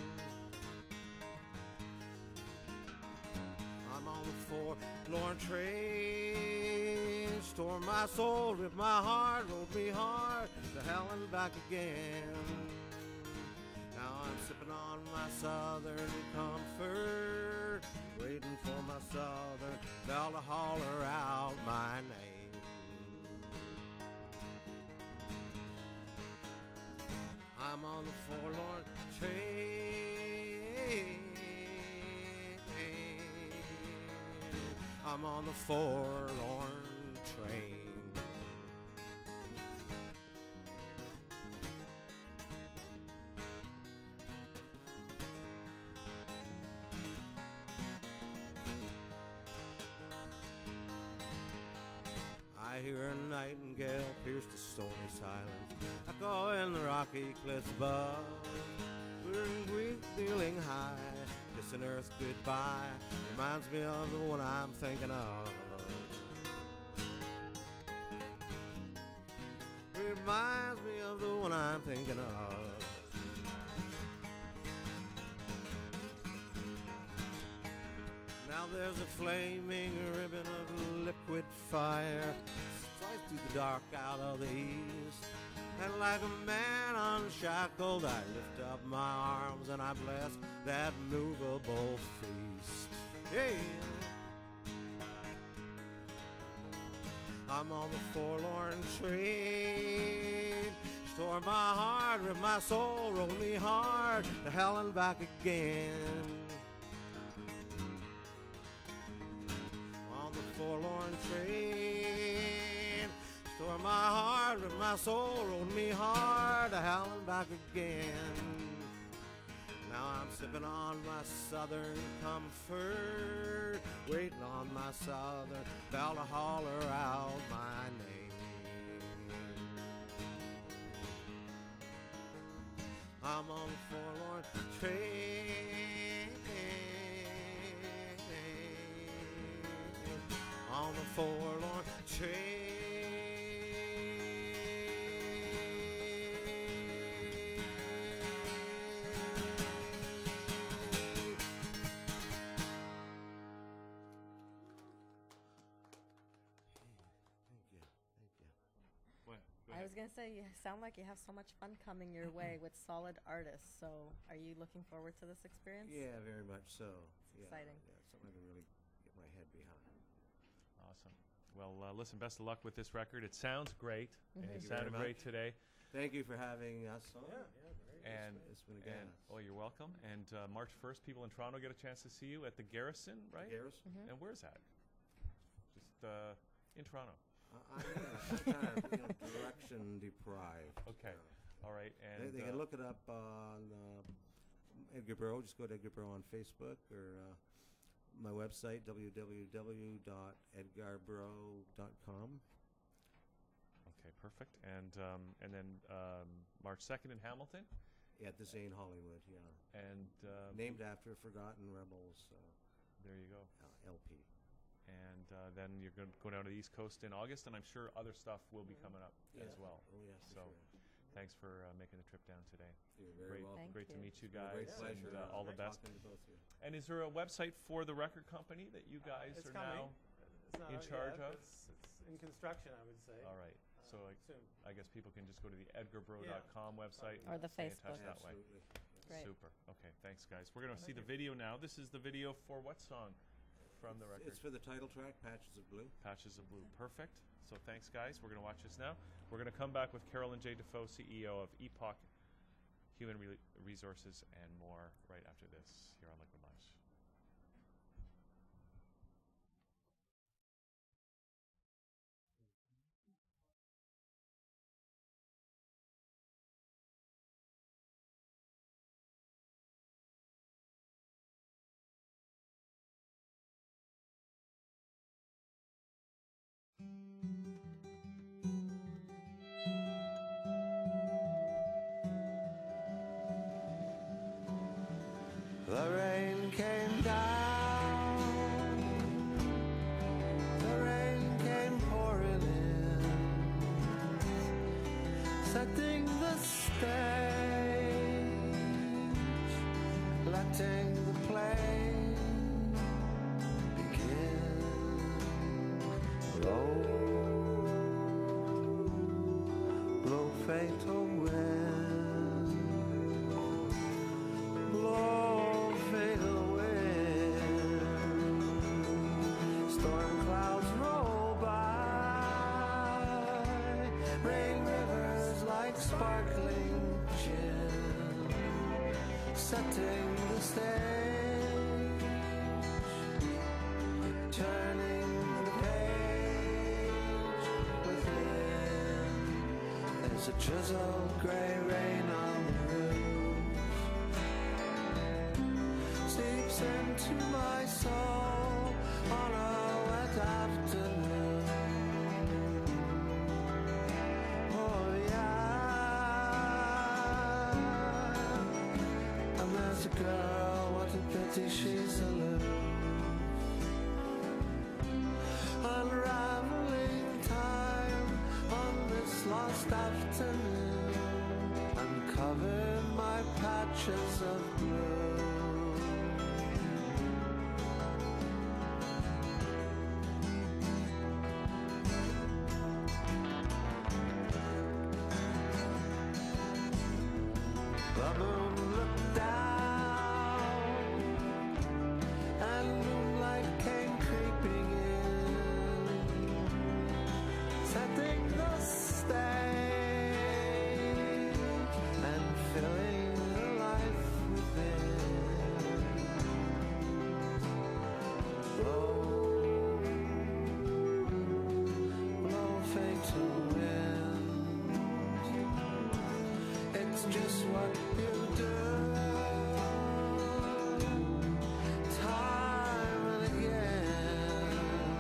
I'm on the forlorn train. She tore my soul, ripped my heart, rode me hard to hell and back again. Now I'm sipping on my southern comfort, waiting for my southern belle to holler out my name. I'm on the forlorn train. I'm on the forlorn train. I hear a nightingale pierce the stormy silence, echo in the rocky cliffs above. We're in grief feeling high, kissing earth goodbye, reminds me of the one I'm thinking of. reminds me of the one I'm thinking of. Now there's a flaming ribbon of liquid fire slice through the dark out of the east. And like a man unshackled, I lift up my arms and I bless that movable feast. Yeah. I'm on the forlorn train. Store my heart with my soul, roll me hard to hell and back again. On the forlorn train. Store my heart with my soul, roll me hard to hell and back again. Now I'm sipping on my southern comfort, waiting on my southern bell to holler out my name. I'm on the forlorn train, on the forlorn train. I was going to say, you sound like you have so much fun coming your way with solid artists. So are you looking forward to this experience? Yeah, very much so. It's yeah, exciting. Yeah, something I can really get my head behind. Awesome. Well, uh, listen, best of luck with this record. It sounds great. Mhm. And Thank it you very sounded great much. today. Thank you for having us on. Yeah, yeah, great. And, It's been a and gas. oh, you're welcome. And uh, March first, people in Toronto get a chance to see you at the Garrison, right? The Garrison. Mhm. And where's that? Just uh, in Toronto. I, I'm kind of you know, direction deprived. Okay. Uh, All right. they, And they uh, can look it up on uh, Edgar Breau. Just go to Edgar Breau on Facebook or uh, my website, w w w dot edgar breau dot com. Okay, perfect. And um, and then um, March second in Hamilton. Yeah, at the Zane Hollywood, yeah. And uh, Named after Forgotten Rebels uh, there you go. uh, L P. And uh, then you're going to go down to the East Coast in August, and I'm sure other stuff will be coming up Yeah. as well. Oh, yes, for So, sure. thanks for uh, making the trip down today. You're very great, welcome. Thank great to you. meet you It's been a great guys, pleasure. and uh, all the best. Talking to both of you. And is there a website for the record company that you guys It's are coming. now It's not in out charge yet. of? It's, it's in construction, I would say. All right. Uh, So I, soon. I guess people can just go to the edgar breau dot com website Or and the stay in touch Facebook. that way. Absolutely. Great. Super. Okay, thanks, guys. We're going to see Thank the video now. This is the video for what song from the record? It's for the title track, Patches of Blue. Patches of Blue. Perfect. So thanks, guys. We're going to watch this now. We're going to come back with Carolyn J. Dafoe, C E O of Epoch Human Re- Resources and more right after this here on Liquid Lunch. The rain came down, the rain came pouring in, setting the stage, letting the play begin. Blow, blow fatal wind, blow fatal wind. Storm clouds roll by, rain rivers like sparkling gin, setting the stage, turning the page within. There's a drizzle, gray rain on the roof, seeps into my soul on a wet afternoon. Oh yeah, and there's a girl, what a pity she's aloof, unraveling time on this lost afternoon. patches of blue. The moon looked down and moonlight came creeping in, setting the stage and filling the life within. Blow, blow fatal winds. It's just what you do, time and again.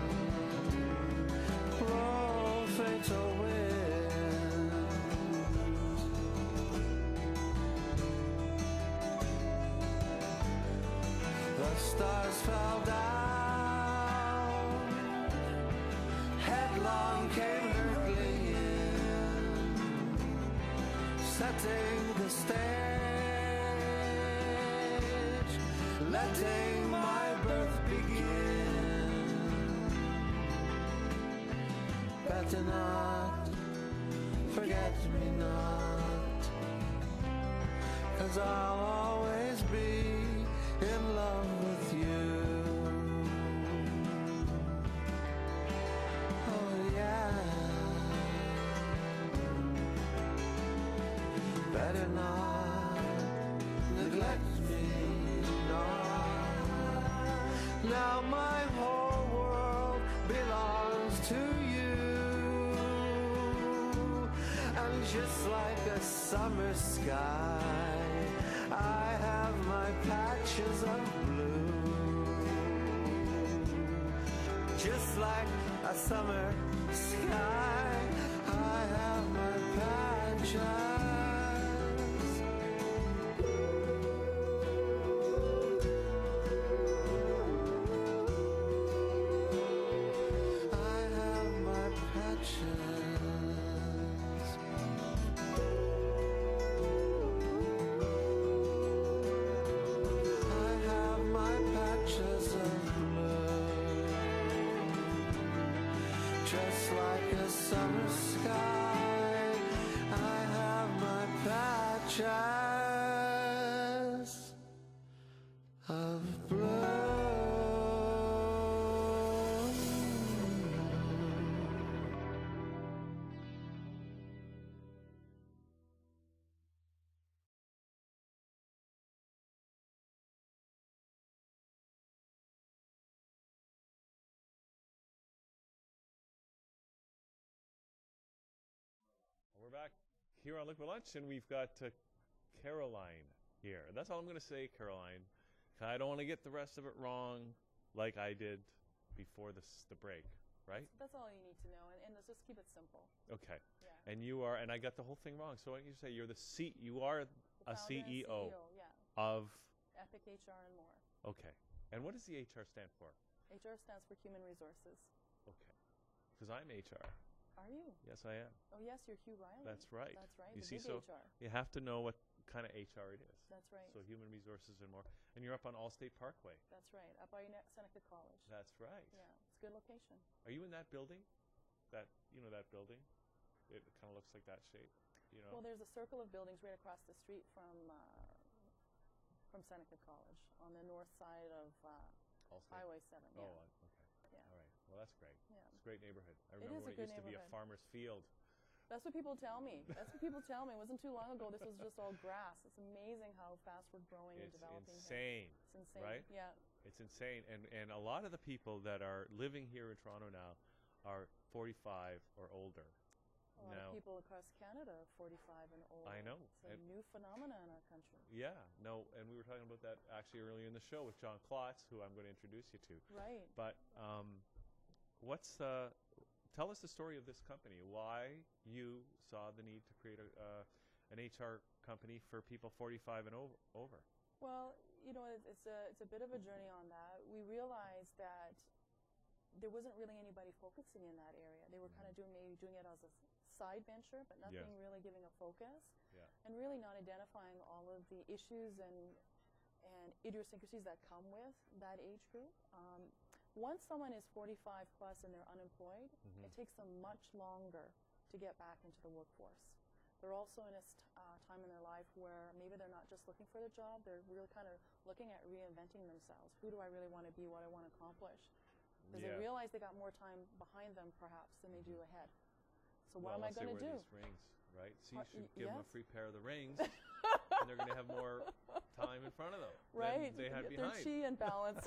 Blow fatal winds. The stars fell down, headlong came hurtling in, setting the stage, letting my birth begin. Better not, forget me not, 'cause I'll always be in love with you. Oh yeah. Better not neglect me, no. Now my whole world belongs to you, and just like a summer sky, I have my patches of blue. Just like a summer sky, I have my patches. Just like a summer sky, I have my patches of blue. We're back here on Liquid Lunch, and we've got uh, Caroline here. That's all I'm going to say, Caroline. I don't want to get the rest of it wrong like I did before this, the break, right? That's all you need to know, and, and let's just keep it simple. Okay. Yeah. And you are, and I got the whole thing wrong. So why don't you say you're the C, you are a C E O, C E O, yeah. of Epic H R and more. Okay. And what does the H R stand for? H R stands for Human Resources. Okay. Because I'm H R. Are you? Yes, I am. Oh, yes, you're Hugh Riley. That's right. That's right. You the see, big so H R. you have to know what kind of H R it is. That's right. So Human Resources and more. And you're up on Allstate Parkway. That's right. Up by Ne- Seneca College. That's right. Yeah, it's a good location. Are you in that building? That, you know, that building? It kind of looks like that shape, you know? Well, there's a circle of buildings right across the street from uh, from Seneca College on the north side of uh, Highway seven. Oh, yeah. uh, okay. Yeah. All right. Well, that's great. Yeah. It's a great neighborhood. I It remember is a when it good used to be a neighborhood. farmer's field. That's what people tell me. That's what people tell me. It wasn't too long ago. This was just all grass. It's amazing how fast we're growing and It's developing insane. here. It's insane. Right? Yeah. It's insane. And, and a lot of the people that are living here in Toronto now are forty-five or older. A lot now, of people across Canada are forty-five and older. I know. It's a And- new phenomenon in our country. Yeah, no, and we were talking about that actually earlier in the show with John Klotz, who I'm going to introduce you to. Right. But um, what's uh, tell us the story of this company. Why you saw the need to create a, uh, an H R company for people forty-five and over. over. Well, you know, it, it's a it's a bit of a journey on that. We realized that there wasn't really anybody focusing in that area. They were kind of doing maybe doing it as a side venture, but nothing Yes. really giving a focus, Yeah. and really not identifying all of the issues and and idiosyncrasies that come with that age group. Um, once someone is forty-five plus and they're unemployed, Mhm. it takes them much longer to get back into the workforce. They're also in a st- uh, time in their life where maybe they're not just looking for the job, they're really kind of looking at reinventing themselves. Who do I really want to be, what I want to accomplish? Because Yeah. they realize they got more time behind them perhaps than they do ahead. So what well, am I unless they going to wear do? these rings, right? So you Par- should y- give them a yes. free pair of the rings, and they're going to have more time in front of them Right? than they had Get their behind. chi and balance.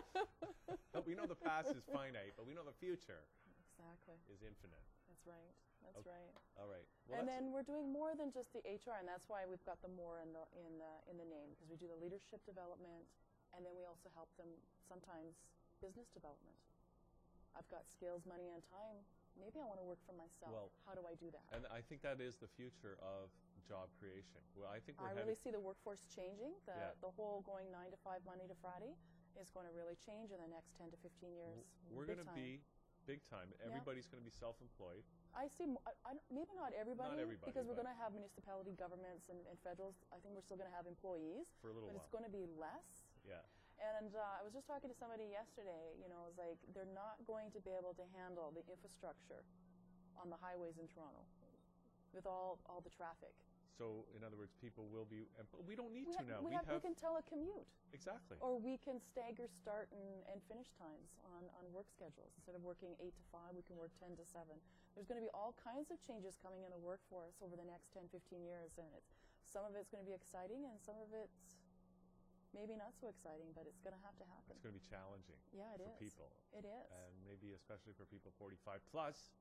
But we know the past is finite, but we know the future Exactly. is infinite. That's right. That's Okay. right. All right. Well, And that's- then we're doing more than just the H R, and that's why we've got the more in the in the in the name, because we do the leadership development, and then we also help them sometimes business development. I've got skills, money, and time. Maybe I want to work for myself. Well, How do I do that? And I think that is the future of job creation. Well, I think we're I headed. really see the workforce changing. The Yeah. the whole going nine to five, Monday to Friday, is going to really change in the next ten to fifteen years. We're Big going to time. be big time. Yeah. Everybody's going to be self-employed. I see, m- I, I don't- maybe not everybody, everybody, because we're but- going to have municipality governments and, and federals. I think we're still going to have employees, For a little but it's while. going to be less. Yeah. And uh, I was just talking to somebody yesterday. You know, it was like they're not going to be able to handle the infrastructure on the highways in Toronto with all all the traffic. So, in other words, people will be. And but we don't need We, to ha- now. we, have, we can telecommute. Exactly. Or we can stagger start and, and finish times on, on work schedules. Instead of working eight to five, we can work ten to seven. There's going to be all kinds of changes coming in the workforce over the next ten, fifteen years, and it's, some of it's going to be exciting, and some of it's maybe not so exciting, but it's going to have to happen. It's going to be challenging. Yeah, it for is. people. It is. And maybe especially for people forty-five plus.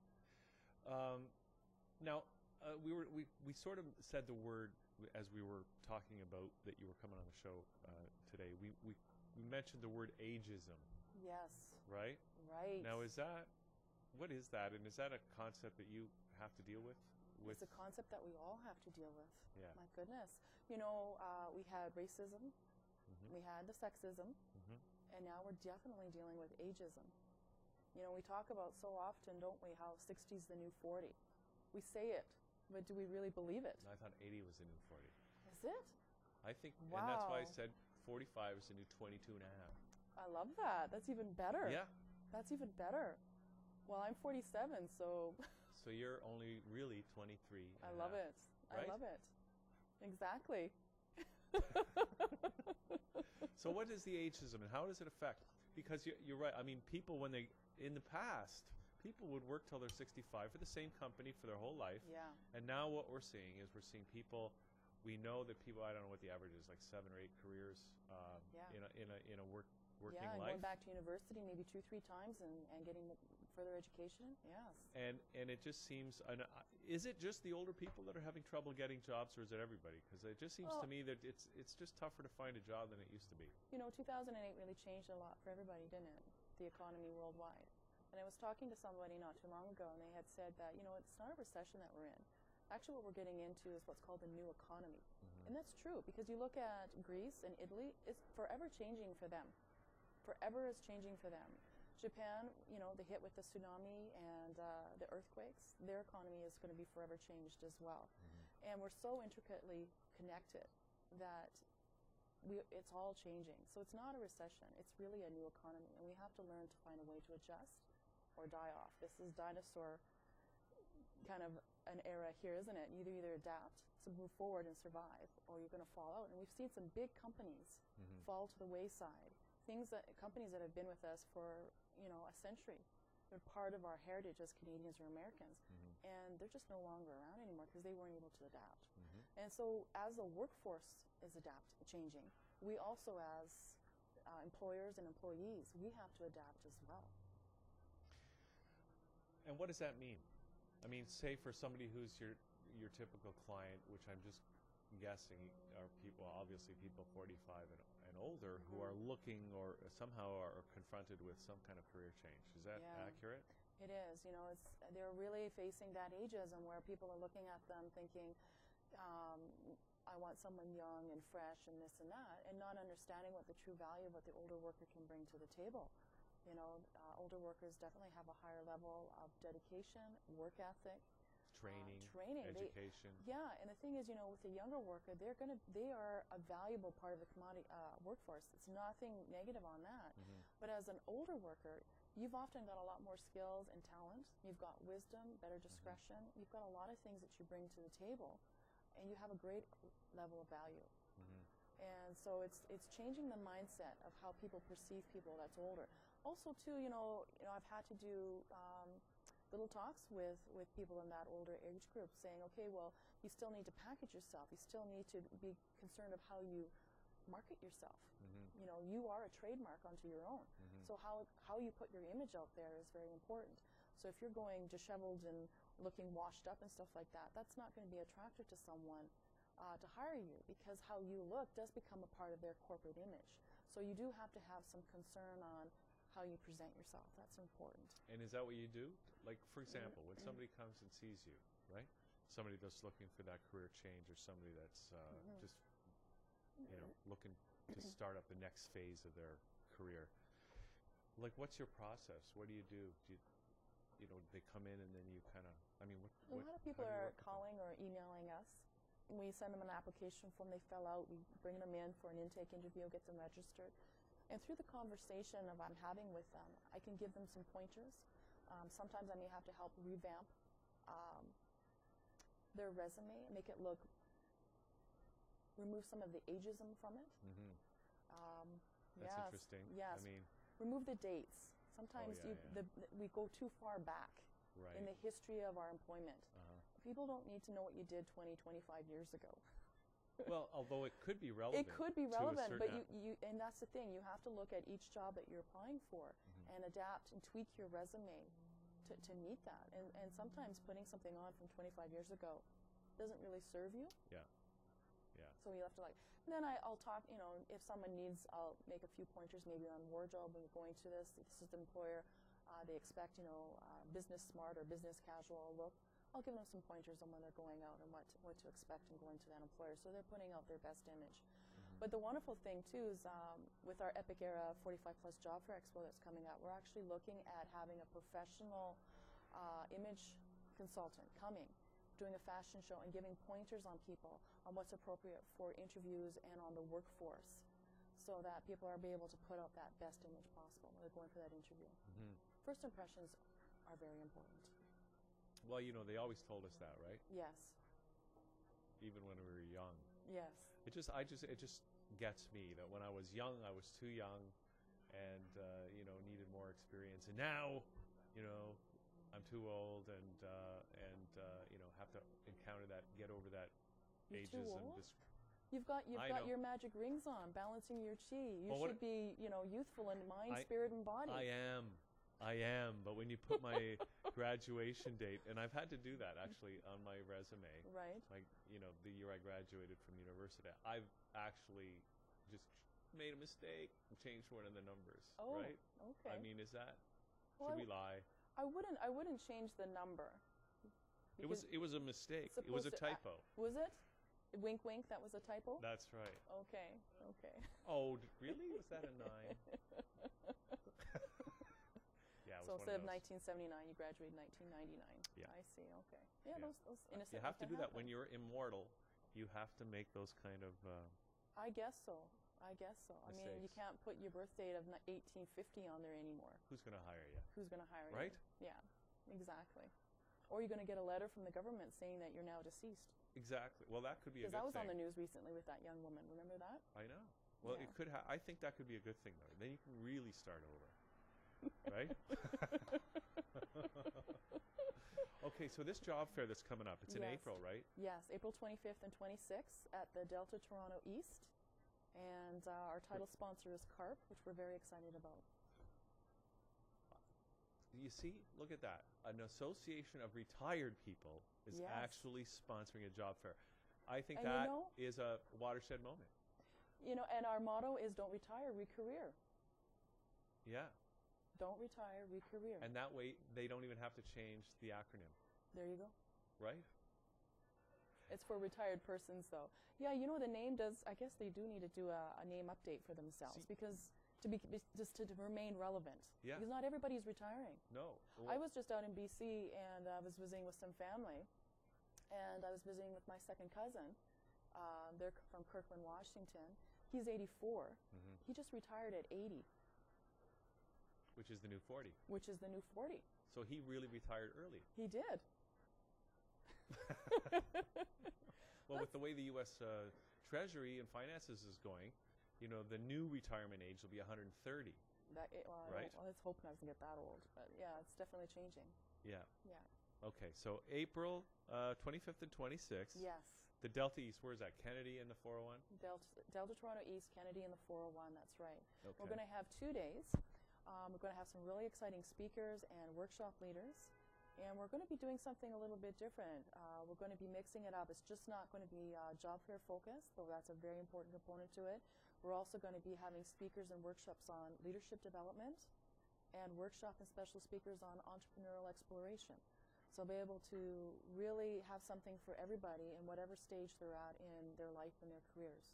Um, now, uh, we were we, we sort of said the word w- as we were talking about that you were coming on the show uh, today. We, we we mentioned the word ageism. Yes. Right. Right. Now, is that what is that, and is that a concept that you have to deal with? With It's a concept that we all have to deal with. Yeah. My goodness. You know, uh, we had racism, Mhm. we had the sexism, Mhm. and now we're definitely dealing with ageism. You know, we talk about so often, don't we, how sixty is the new forty. We say it, but do we really believe it? I thought eighty was the new forty. Is it? I think, and that's why I Wow. said forty-five is the new twenty-two and a half. I love that. That's even better. Yeah. That's even better. Well, I'm forty-seven, so So you're only really twenty-three. I and a love half, it. right? I love it. Exactly. So what is the ageism and how does it affect? Because you're, you're right. I mean, people when they in the past, people would work till they're sixty-five for the same company for their whole life. Yeah. And now what we're seeing is we're seeing people. We know that people. I don't know what the average is, like seven or eight careers um, Yeah. in a in a in a work working yeah, and life. going back to university maybe two, three times and, and getting m- further education. Yes. And and it just seems. And, uh, is it just the older people that are having trouble getting jobs, or is it everybody? Because it just seems Well- to me that it's it's just tougher to find a job than it used to be. You know, two thousand eight really changed a lot for everybody, didn't it? The economy worldwide. And I was talking to somebody not too long ago, and they had said that, you know, it's not a recession that we're in. Actually, what we're getting into is what's called the new economy. And that's true, because you look at Greece and Italy, it's forever changing for them. Forever is changing for them. Japan, you know, the hit with the tsunami and uh, the earthquakes, their economy is going to be forever changed as well. And we're so intricately connected that we, it's all changing. So it's not a recession. It's really a new economy. And we have to learn to find a way to adjust or die off. This is dinosaur kind of an era here, isn't it? You either, either adapt to move forward and survive, or you're going to fall out. And we've seen some big companies Mhm. fall to the wayside. Things that, companies that have been with us for, you know, a century. They're part of our heritage as Canadians or Americans. Mhm. And they're just no longer around anymore because they weren't able to adapt. Mhm. And so as the workforce is adapt changing, we also as uh, employers and employees, we have to adapt as well. And what does that mean? I mean, say for somebody who's your your typical client, which I'm just guessing are people, obviously people forty-five and, and older, who are looking or somehow are confronted with some kind of career change. Is that Yeah. accurate? It is. You know, it's they're really facing that ageism where people are looking at them thinking, um, I want someone young and fresh and this and that, and not understanding what the true value of what the older worker can bring to the table. You know, uh, older workers definitely have a higher level of dedication, work ethic, Training, uh, training, education. They, yeah, and the thing is, you know, with the younger worker, they're gonna, they are a valuable part of the commodity uh, workforce. It's nothing negative on that. Mm-hmm. But as an older worker, you've often got a lot more skills and talent. You've got wisdom, better discretion. Mm-hmm. You've got a lot of things that you bring to the table, and you have a great level of value. Mm-hmm. And so it's it's changing the mindset of how people perceive people that's older. Also, too, you know, you know, I've had to do um, little talks with, with people in that older age group saying, okay, well, you still need to package yourself. You still need to be concerned of how you market yourself. Mm-hmm. You know, you are a trademark unto your own. Mm-hmm. So how, how you put your image out there is very important. So if you're going disheveled and looking washed up and stuff like that, that's not going to be attractive to someone uh, to hire you, because how you look does become a part of their corporate image. So you do have to have some concern on how you present yourself. That's important. And is that what you do? Like, for example, when somebody comes and sees you, right? Somebody that's looking for that career change, or somebody that's uh, mm-hmm. just, you know, looking to start up the next phase of their career. Like, what's your process? What do you do? Do you, you know, they come in and then you kind of, I mean, what, A what, lot of people how do you are work with them? calling or emailing us. We send them an application form, they fill out, we bring them in for an intake interview, get them registered. And through the conversation of I'm having with them, I can give them some pointers. Um, sometimes I may have to help revamp um, their resume, make it look, remove some of the ageism from it. Mm-hmm. Um, That's yes, interesting. Yes. I mean, remove the dates. Sometimes oh, yeah, you, yeah. The, the, we go too far back right. in the history of our employment. Uh-huh. People don't need to know what you did twenty, twenty-five years ago. Well, although it could be relevant. It could be relevant, but you, app- you, and that's the thing, you have to look at each job that you're applying for mm-hmm. and adapt and tweak your resume to, to meet that. And, and sometimes putting something on from twenty-five years ago doesn't really serve you. Yeah. Yeah. So you have to like, and then I, I'll talk, you know, if someone needs, I'll make a few pointers maybe on wardrobe when you're going to this. This is the employer, uh, they expect, you know, uh, business smart or business casual look. I'll give them some pointers on when they're going out and what to, what to expect and going to that employer. So they're putting out their best image. Mm-hmm. But the wonderful thing too is um, with our Epic Era forty-five plus Job Fair Expo that's coming out, we're actually looking at having a professional uh, image consultant coming, doing a fashion show and giving pointers on people on what's appropriate for interviews and on the workforce, so that people are be able to put out that best image possible when they're going for that interview. Mm-hmm. First impressions are very important. Well, you know, they always told us that, right? Yes. Even when we were young. Yes. It just, I just, it just gets me that when I was young, I was too young, and uh, you know, needed more experience. And now, you know, I'm too old, and uh, and uh, you know, have to encounter that, get over that You're ages too and old? dis- You've got you've I got know. your magic rings on, balancing your chi. You Well, what- should be, you know, youthful in mind, I- spirit, and body. I am. I am, but when you put my graduation date, and I've had to do that actually on my resume, right? Like, you know, the year I graduated from university, I've actually just made a mistake and changed one of the numbers, Oh, right? okay. I mean, is that, Well, should I we w- lie? I wouldn't. I wouldn't change the number. It was, because it was a mistake. it's It was a supposed to- typo. uh, was it? Wink, wink. That was a typo. That's right. Okay. Okay. Oh, d- really? Was that a nine? Yeah, it So was instead one of those. nineteen seventy-nine, you graduated nineteen ninety-nine. Yeah. I see. Okay. Yeah, Yeah. those those innocent. You have to can do that when happen. you're immortal. You have to make those kind of. Uh, I guess so. I guess so. I mean, you Mistakes. can't put your birth date of ni- eighteen fifty on there anymore. who's going to hire you? Who's going to hire Right? you? Yeah, exactly. Or you're going to get a letter from the government saying that you're now deceased. Exactly. Well, that could be a Because good I was thing. on the news recently with that young woman. Remember that? I know. Well, Yeah. it could. Ha- I think that could be a good thing, though. Then you can really start over, right? Okay, so this job fair that's coming up, it's in Yes. April, right? Yes, April twenty-fifth and twenty-sixth at the Delta Toronto East. And uh, our title sponsor is CARP, which we're very excited about. You see, look at that. An association of retired people is Yes. actually sponsoring a job fair. I think And you that know- is a watershed moment. You know, and our motto is don't retire, re-career. Yeah. Don't retire, re-career. And that way, they don't even have to change the acronym, There you go. right? It's for retired persons, though. Yeah, you know, the name does, I guess they do need to do a, a name update for themselves See- because to be, be just to, to remain relevant. Yeah. Because not everybody's retiring. No. I was just out in B C and I was visiting with some family, and I was visiting with my second cousin. Um, they're c- from Kirkland, Washington. He's eighty-four. Mm-hmm. He just retired at eighty. Which is the new forty. Which is the new forty. So he really retired early. He did. Well, with the way the U S Uh, Treasury and finances is going, you know, the new retirement age will be one hundred thirty. That, it, well, I, right? don't, well, I was hoping I was going to get that old. But yeah, it's definitely changing. Yeah. Yeah. Okay, so April uh, twenty-fifth and twenty-sixth. Yes. The Delta East, where is that? Kennedy and the four oh one? Delta, Delta Toronto East, Kennedy, and the four oh one, that's right. Okay. We're going to have two days. Um, we're going to have some really exciting speakers and workshop leaders. And we're going to be doing something a little bit different. Uh, we're going to be mixing it up. It's just not going to be uh, job fair focused, though that's a very important component to it. We're also going to be having speakers and workshops on leadership development and workshop and special speakers on entrepreneurial exploration. So be able to really have something for everybody in whatever stage they're at in their life and their careers.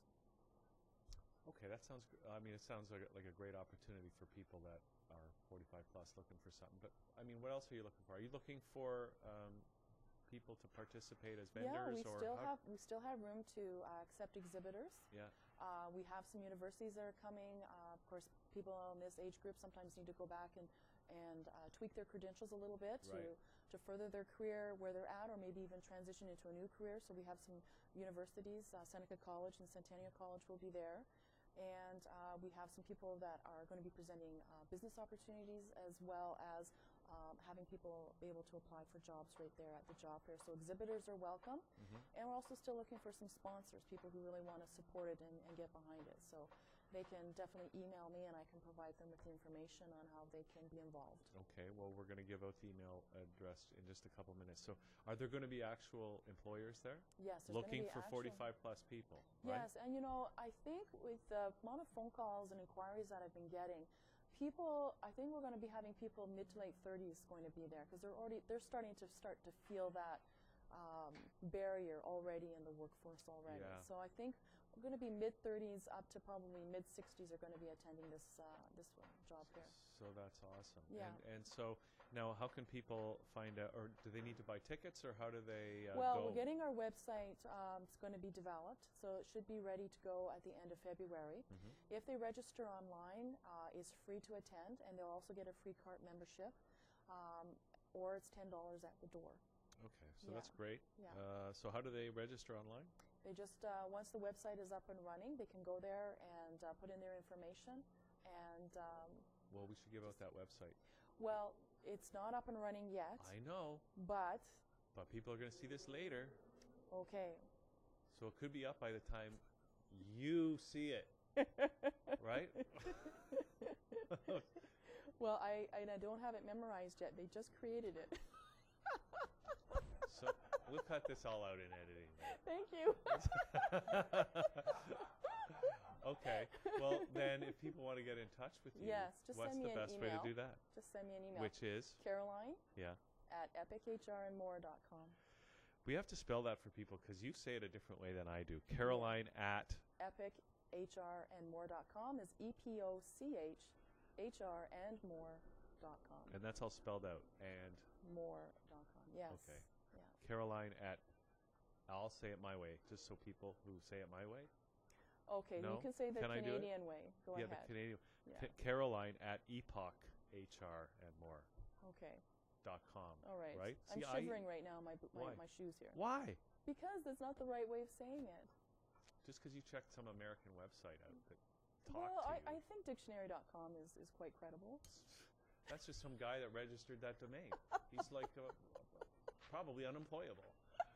Okay, that sounds. Gr- I mean, it sounds like a, like a great opportunity for people that are forty-five plus looking for something. But I mean, what else are you looking for? Are you looking for um, people to participate as vendors? Yeah, we or still how- have we still have room to uh, accept exhibitors. Yeah. Uh, we have some universities that are coming. Uh, of course, people in this age group sometimes need to go back and and uh, tweak their credentials a little bit Right. to to further their career where they're at, or maybe even transition into a new career. So we have some universities. Uh, Seneca College and Centennial College will be there. And uh, we have some people that are going to be presenting uh, business opportunities, as well as um, having people be able to apply for jobs right there at the job fair. So exhibitors are welcome. Mhm. And we're also still looking for some sponsors, people who really want to support it and, and get behind it. So they can definitely email me, and I can provide them with the information on how they can be involved. Okay, well, we're going to give out the email address in just a couple minutes. So, are there going to be actual employers there? Yes, there's gonna looking be for actual- forty-five plus people, right? Yes, and you know, I think with the amount of phone calls and inquiries that I've been getting, people, I think we're going to be having people mid to late thirties going to be there, because they're already, they're starting to start to feel that um, barrier already in the workforce already. Yeah. So I think we're going to be mid thirties up to probably mid sixties are going to be attending this uh, this uh, job fair. So that's awesome. Yeah. And, and so now, how can people find out, or do they need to buy tickets, or how do they uh, Well, go? we're getting our website. Um, it's going to be developed, so it should be ready to go at the end of February. Mhm. If they register online, uh, it's free to attend, and they'll also get a free cart membership, um, or it's ten dollars at the door. Okay, so Yeah. that's great. Yeah. Uh, so how do they register online? They just uh, once the website is up and running, they can go there and uh, put in their information, and um, Well, we should give out that website. well, it's not up and running yet. I know, But but people are going to see this later, okay. so it could be up by the time you see it, right? Well, I, I I don't have it memorized yet. They just created it. So we'll cut this all out in editing. Thank you. Okay. Well, then, if people want to get in touch with you, Yes, just what's send me the an best email. way to do that? Just send me an email. Which is? Caroline Yeah. at epic h r and more dot com. We have to spell that for people because you say it a different way than I do. Caroline at. epic h r and more dot com is E P O C H H R and more dot com. And that's all spelled out. And. more dot com. Yes. Okay. Yeah. Caroline at. I'll say it my way, just so people who say it my way. Okay, No? you can say the Can I do it? Canadian way. Go yeah, ahead. the Canadian. Yeah. Ca- Caroline at epoch H R and more. Okay. Dot com. All right. Right. I'm See, I- shivering right now. My, bo- my Why? my shoes here. Why? Because that's not the right way of saying it. Just because you checked some American website out that talked Well, to I, you. I think dictionary dot com is, is quite credible. That's just some guy that registered that domain. He's like uh, probably unemployable.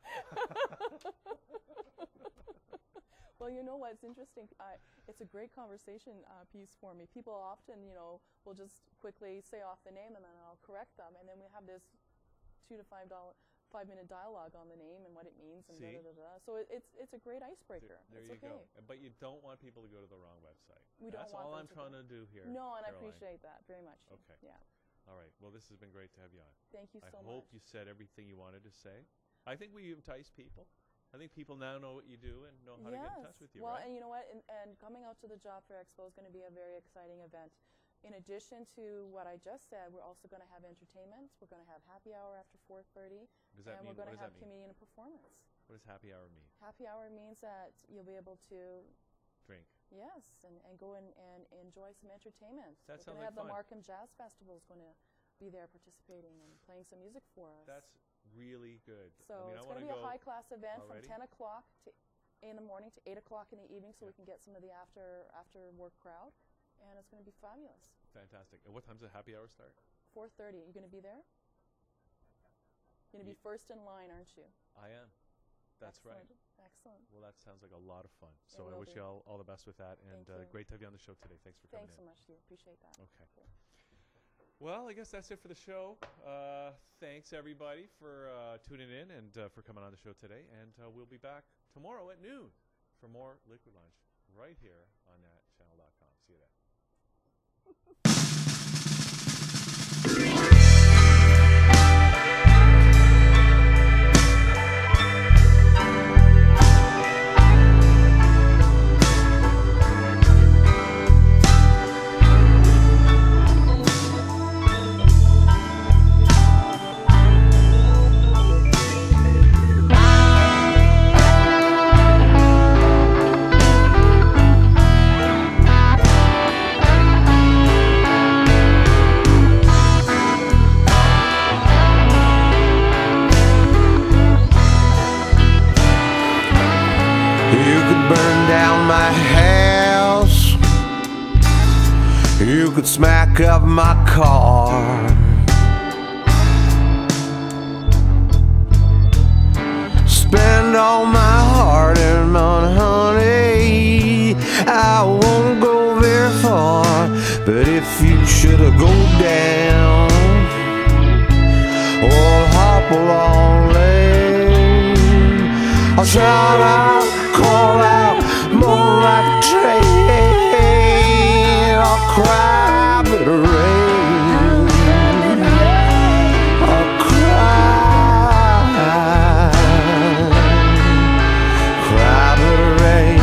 Well, you know what's interesting? Uh, it's a great conversation uh, piece for me. People often, you know, will just quickly say off the name, and then I'll correct them, and then we have this two to five dollar, five minute dialogue on the name and what it means, and See? da da da da. So it, it's it's a great icebreaker. There it's you okay. go. But you don't want people to go to the wrong website. We don't That's want all them I'm to trying go- to do here. No, and I Caroline. appreciate that very much. Okay. Yeah. All right. Well, this has been great to have you on. Thank you I so hope much. you said everything you wanted to say. I think we enticed people. I think people now know what you do and know how yes. to get in touch with you, well, right? and you know what? And, and coming out to the Job Fair Expo is going to be a very exciting event. In addition to what I just said, we're also going to have entertainment. We're going to have happy hour after four thirty. Does that and mean, we're going what to does have that mean? comedian performance. What does happy hour mean? Happy hour means that you'll be able to drink. Yes, and, and go in and enjoy some entertainment. That we're sounds going to like have fun. the Markham Jazz Festival is going to be there participating and playing some music for us. That's really good. So I mean, it's I going to be a high-class event already. from ten o'clock to in the morning to eight o'clock in the evening, so yeah. we can get some of the after after work crowd, and it's going to be fabulous. Fantastic. And what time does the happy hour start? four thirty. You going to be there? You're going to be first in line, aren't you? I am. That's Excellent. right. Excellent. Well, that sounds like a lot of fun. It So I will wish be. you all, all the best with that, and uh, you. great to have you on the show today. Thanks for coming Thanks in. so much, Steve. Appreciate that. Okay. Cool. Well, I guess that's it for the show. Uh, thanks, everybody, for uh, tuning in and uh, for coming on the show today. And uh, we'll be back tomorrow at noon for more Liquid Lunch right here on that channel dot com. See you then. You could smack up my car. Spend all my hard-earned money, honey. I won't go very far, but if you should have go down or hop along lane, I'll shout out, call out, more like a train. I'll cry but rain. I'll cry, cry but rain.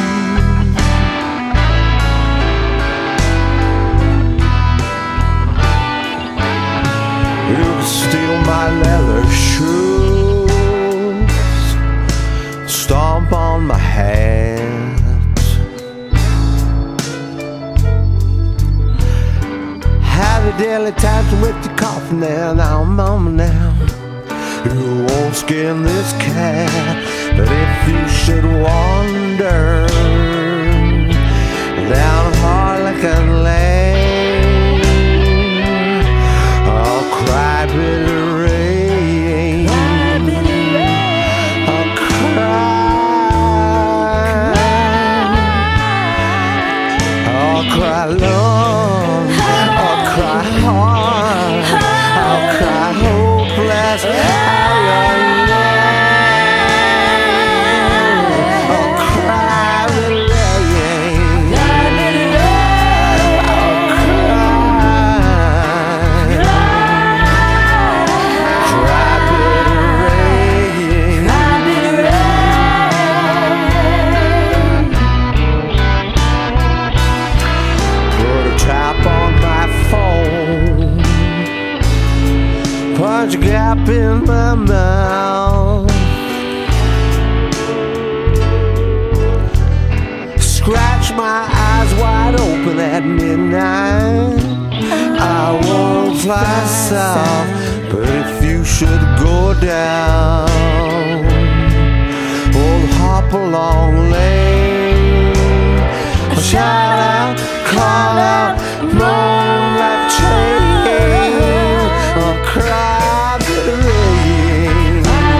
You can steal my leather shoes, stomp on my hat, have a daily times with your coffin there. Now, mama, now you won't skin this cat, but if you should wander down Harlequin Lane, I'll cry bitter rain. I'll cry, I'll cry long, I'll cry hard, I'll cry hopeless. I'll cry with rain. I'll cry, cry bitter rain. Put a trap on my phone, punch a gap in my mouth, scratch my eyes wide open at midnight. I won't fly south, but if you should go down old hop along lane, I'll shout out, call out, moan like a train. I'll cry bitter rain.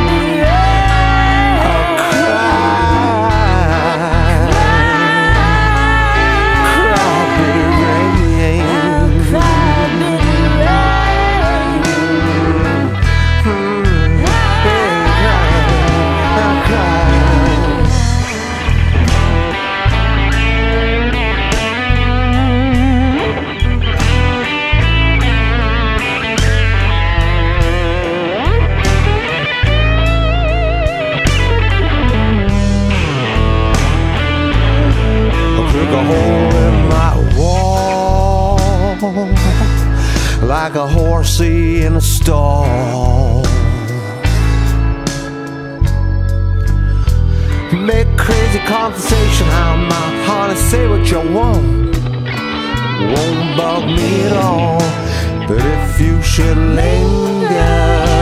I'll cry, cry bitter rain. Mm, yeah. stall. Make crazy conversation, I'm not hard to say what you want. Won't bug me at all, but if you should linger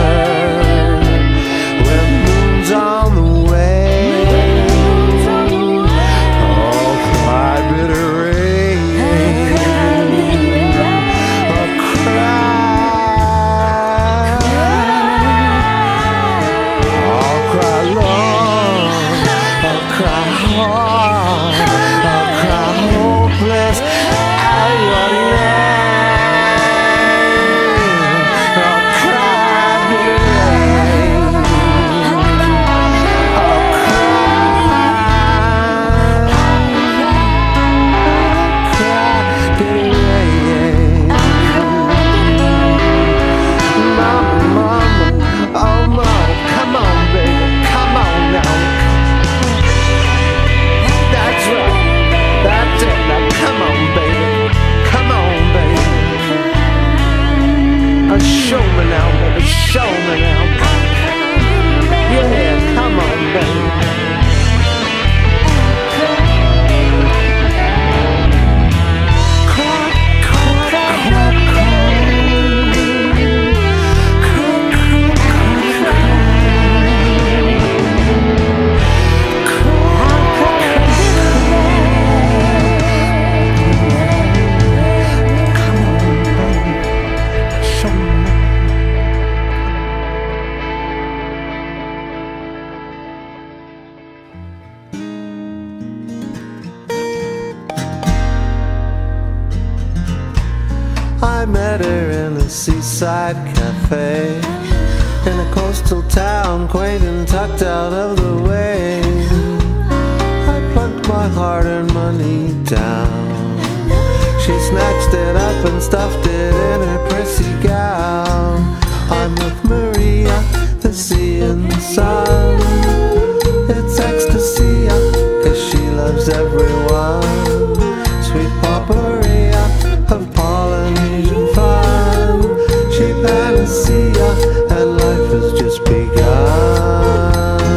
when moon's on the way, oh, cry bitter rain, oh, cry, oh, cry long, oh, cry hard, oh, cry hopeless at your name. Show me now, baby, show me now. Yeah, come on, baby. I met her in a seaside cafe, in a coastal town, quaint and tucked out of the way. I plunked my hard-earned money down. She snatched it up and stuffed it in her prissy gown. I'm with Maria, the sea and the sun. It's ecstasy, cause she loves everyone. Sweet Paparia of Polynesian fun. She panacea and life has just begun.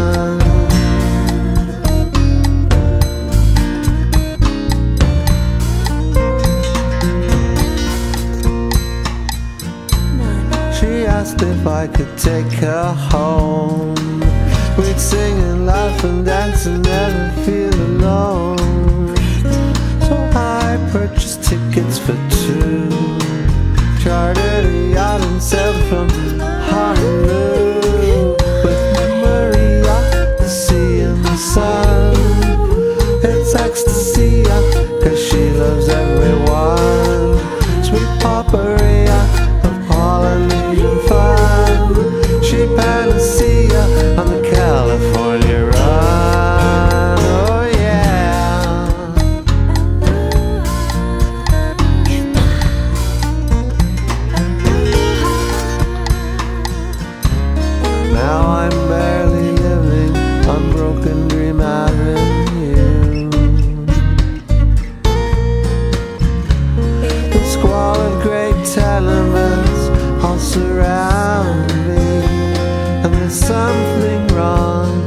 She asked if I could take her home. We'd sing and laugh and dance and never feel alone. So I purchased tickets for two, chartered a yacht and sailed from Honolulu. With Maria, the sea and the sun. It's ecstasy, cause she loves everyone. Sweet Paparia of Polynesian fun. She panacea on the California run. Oh yeah. Now I'm barely living on Broken Dream Avenue. The squalid great tenements all surround me, and there's something wrong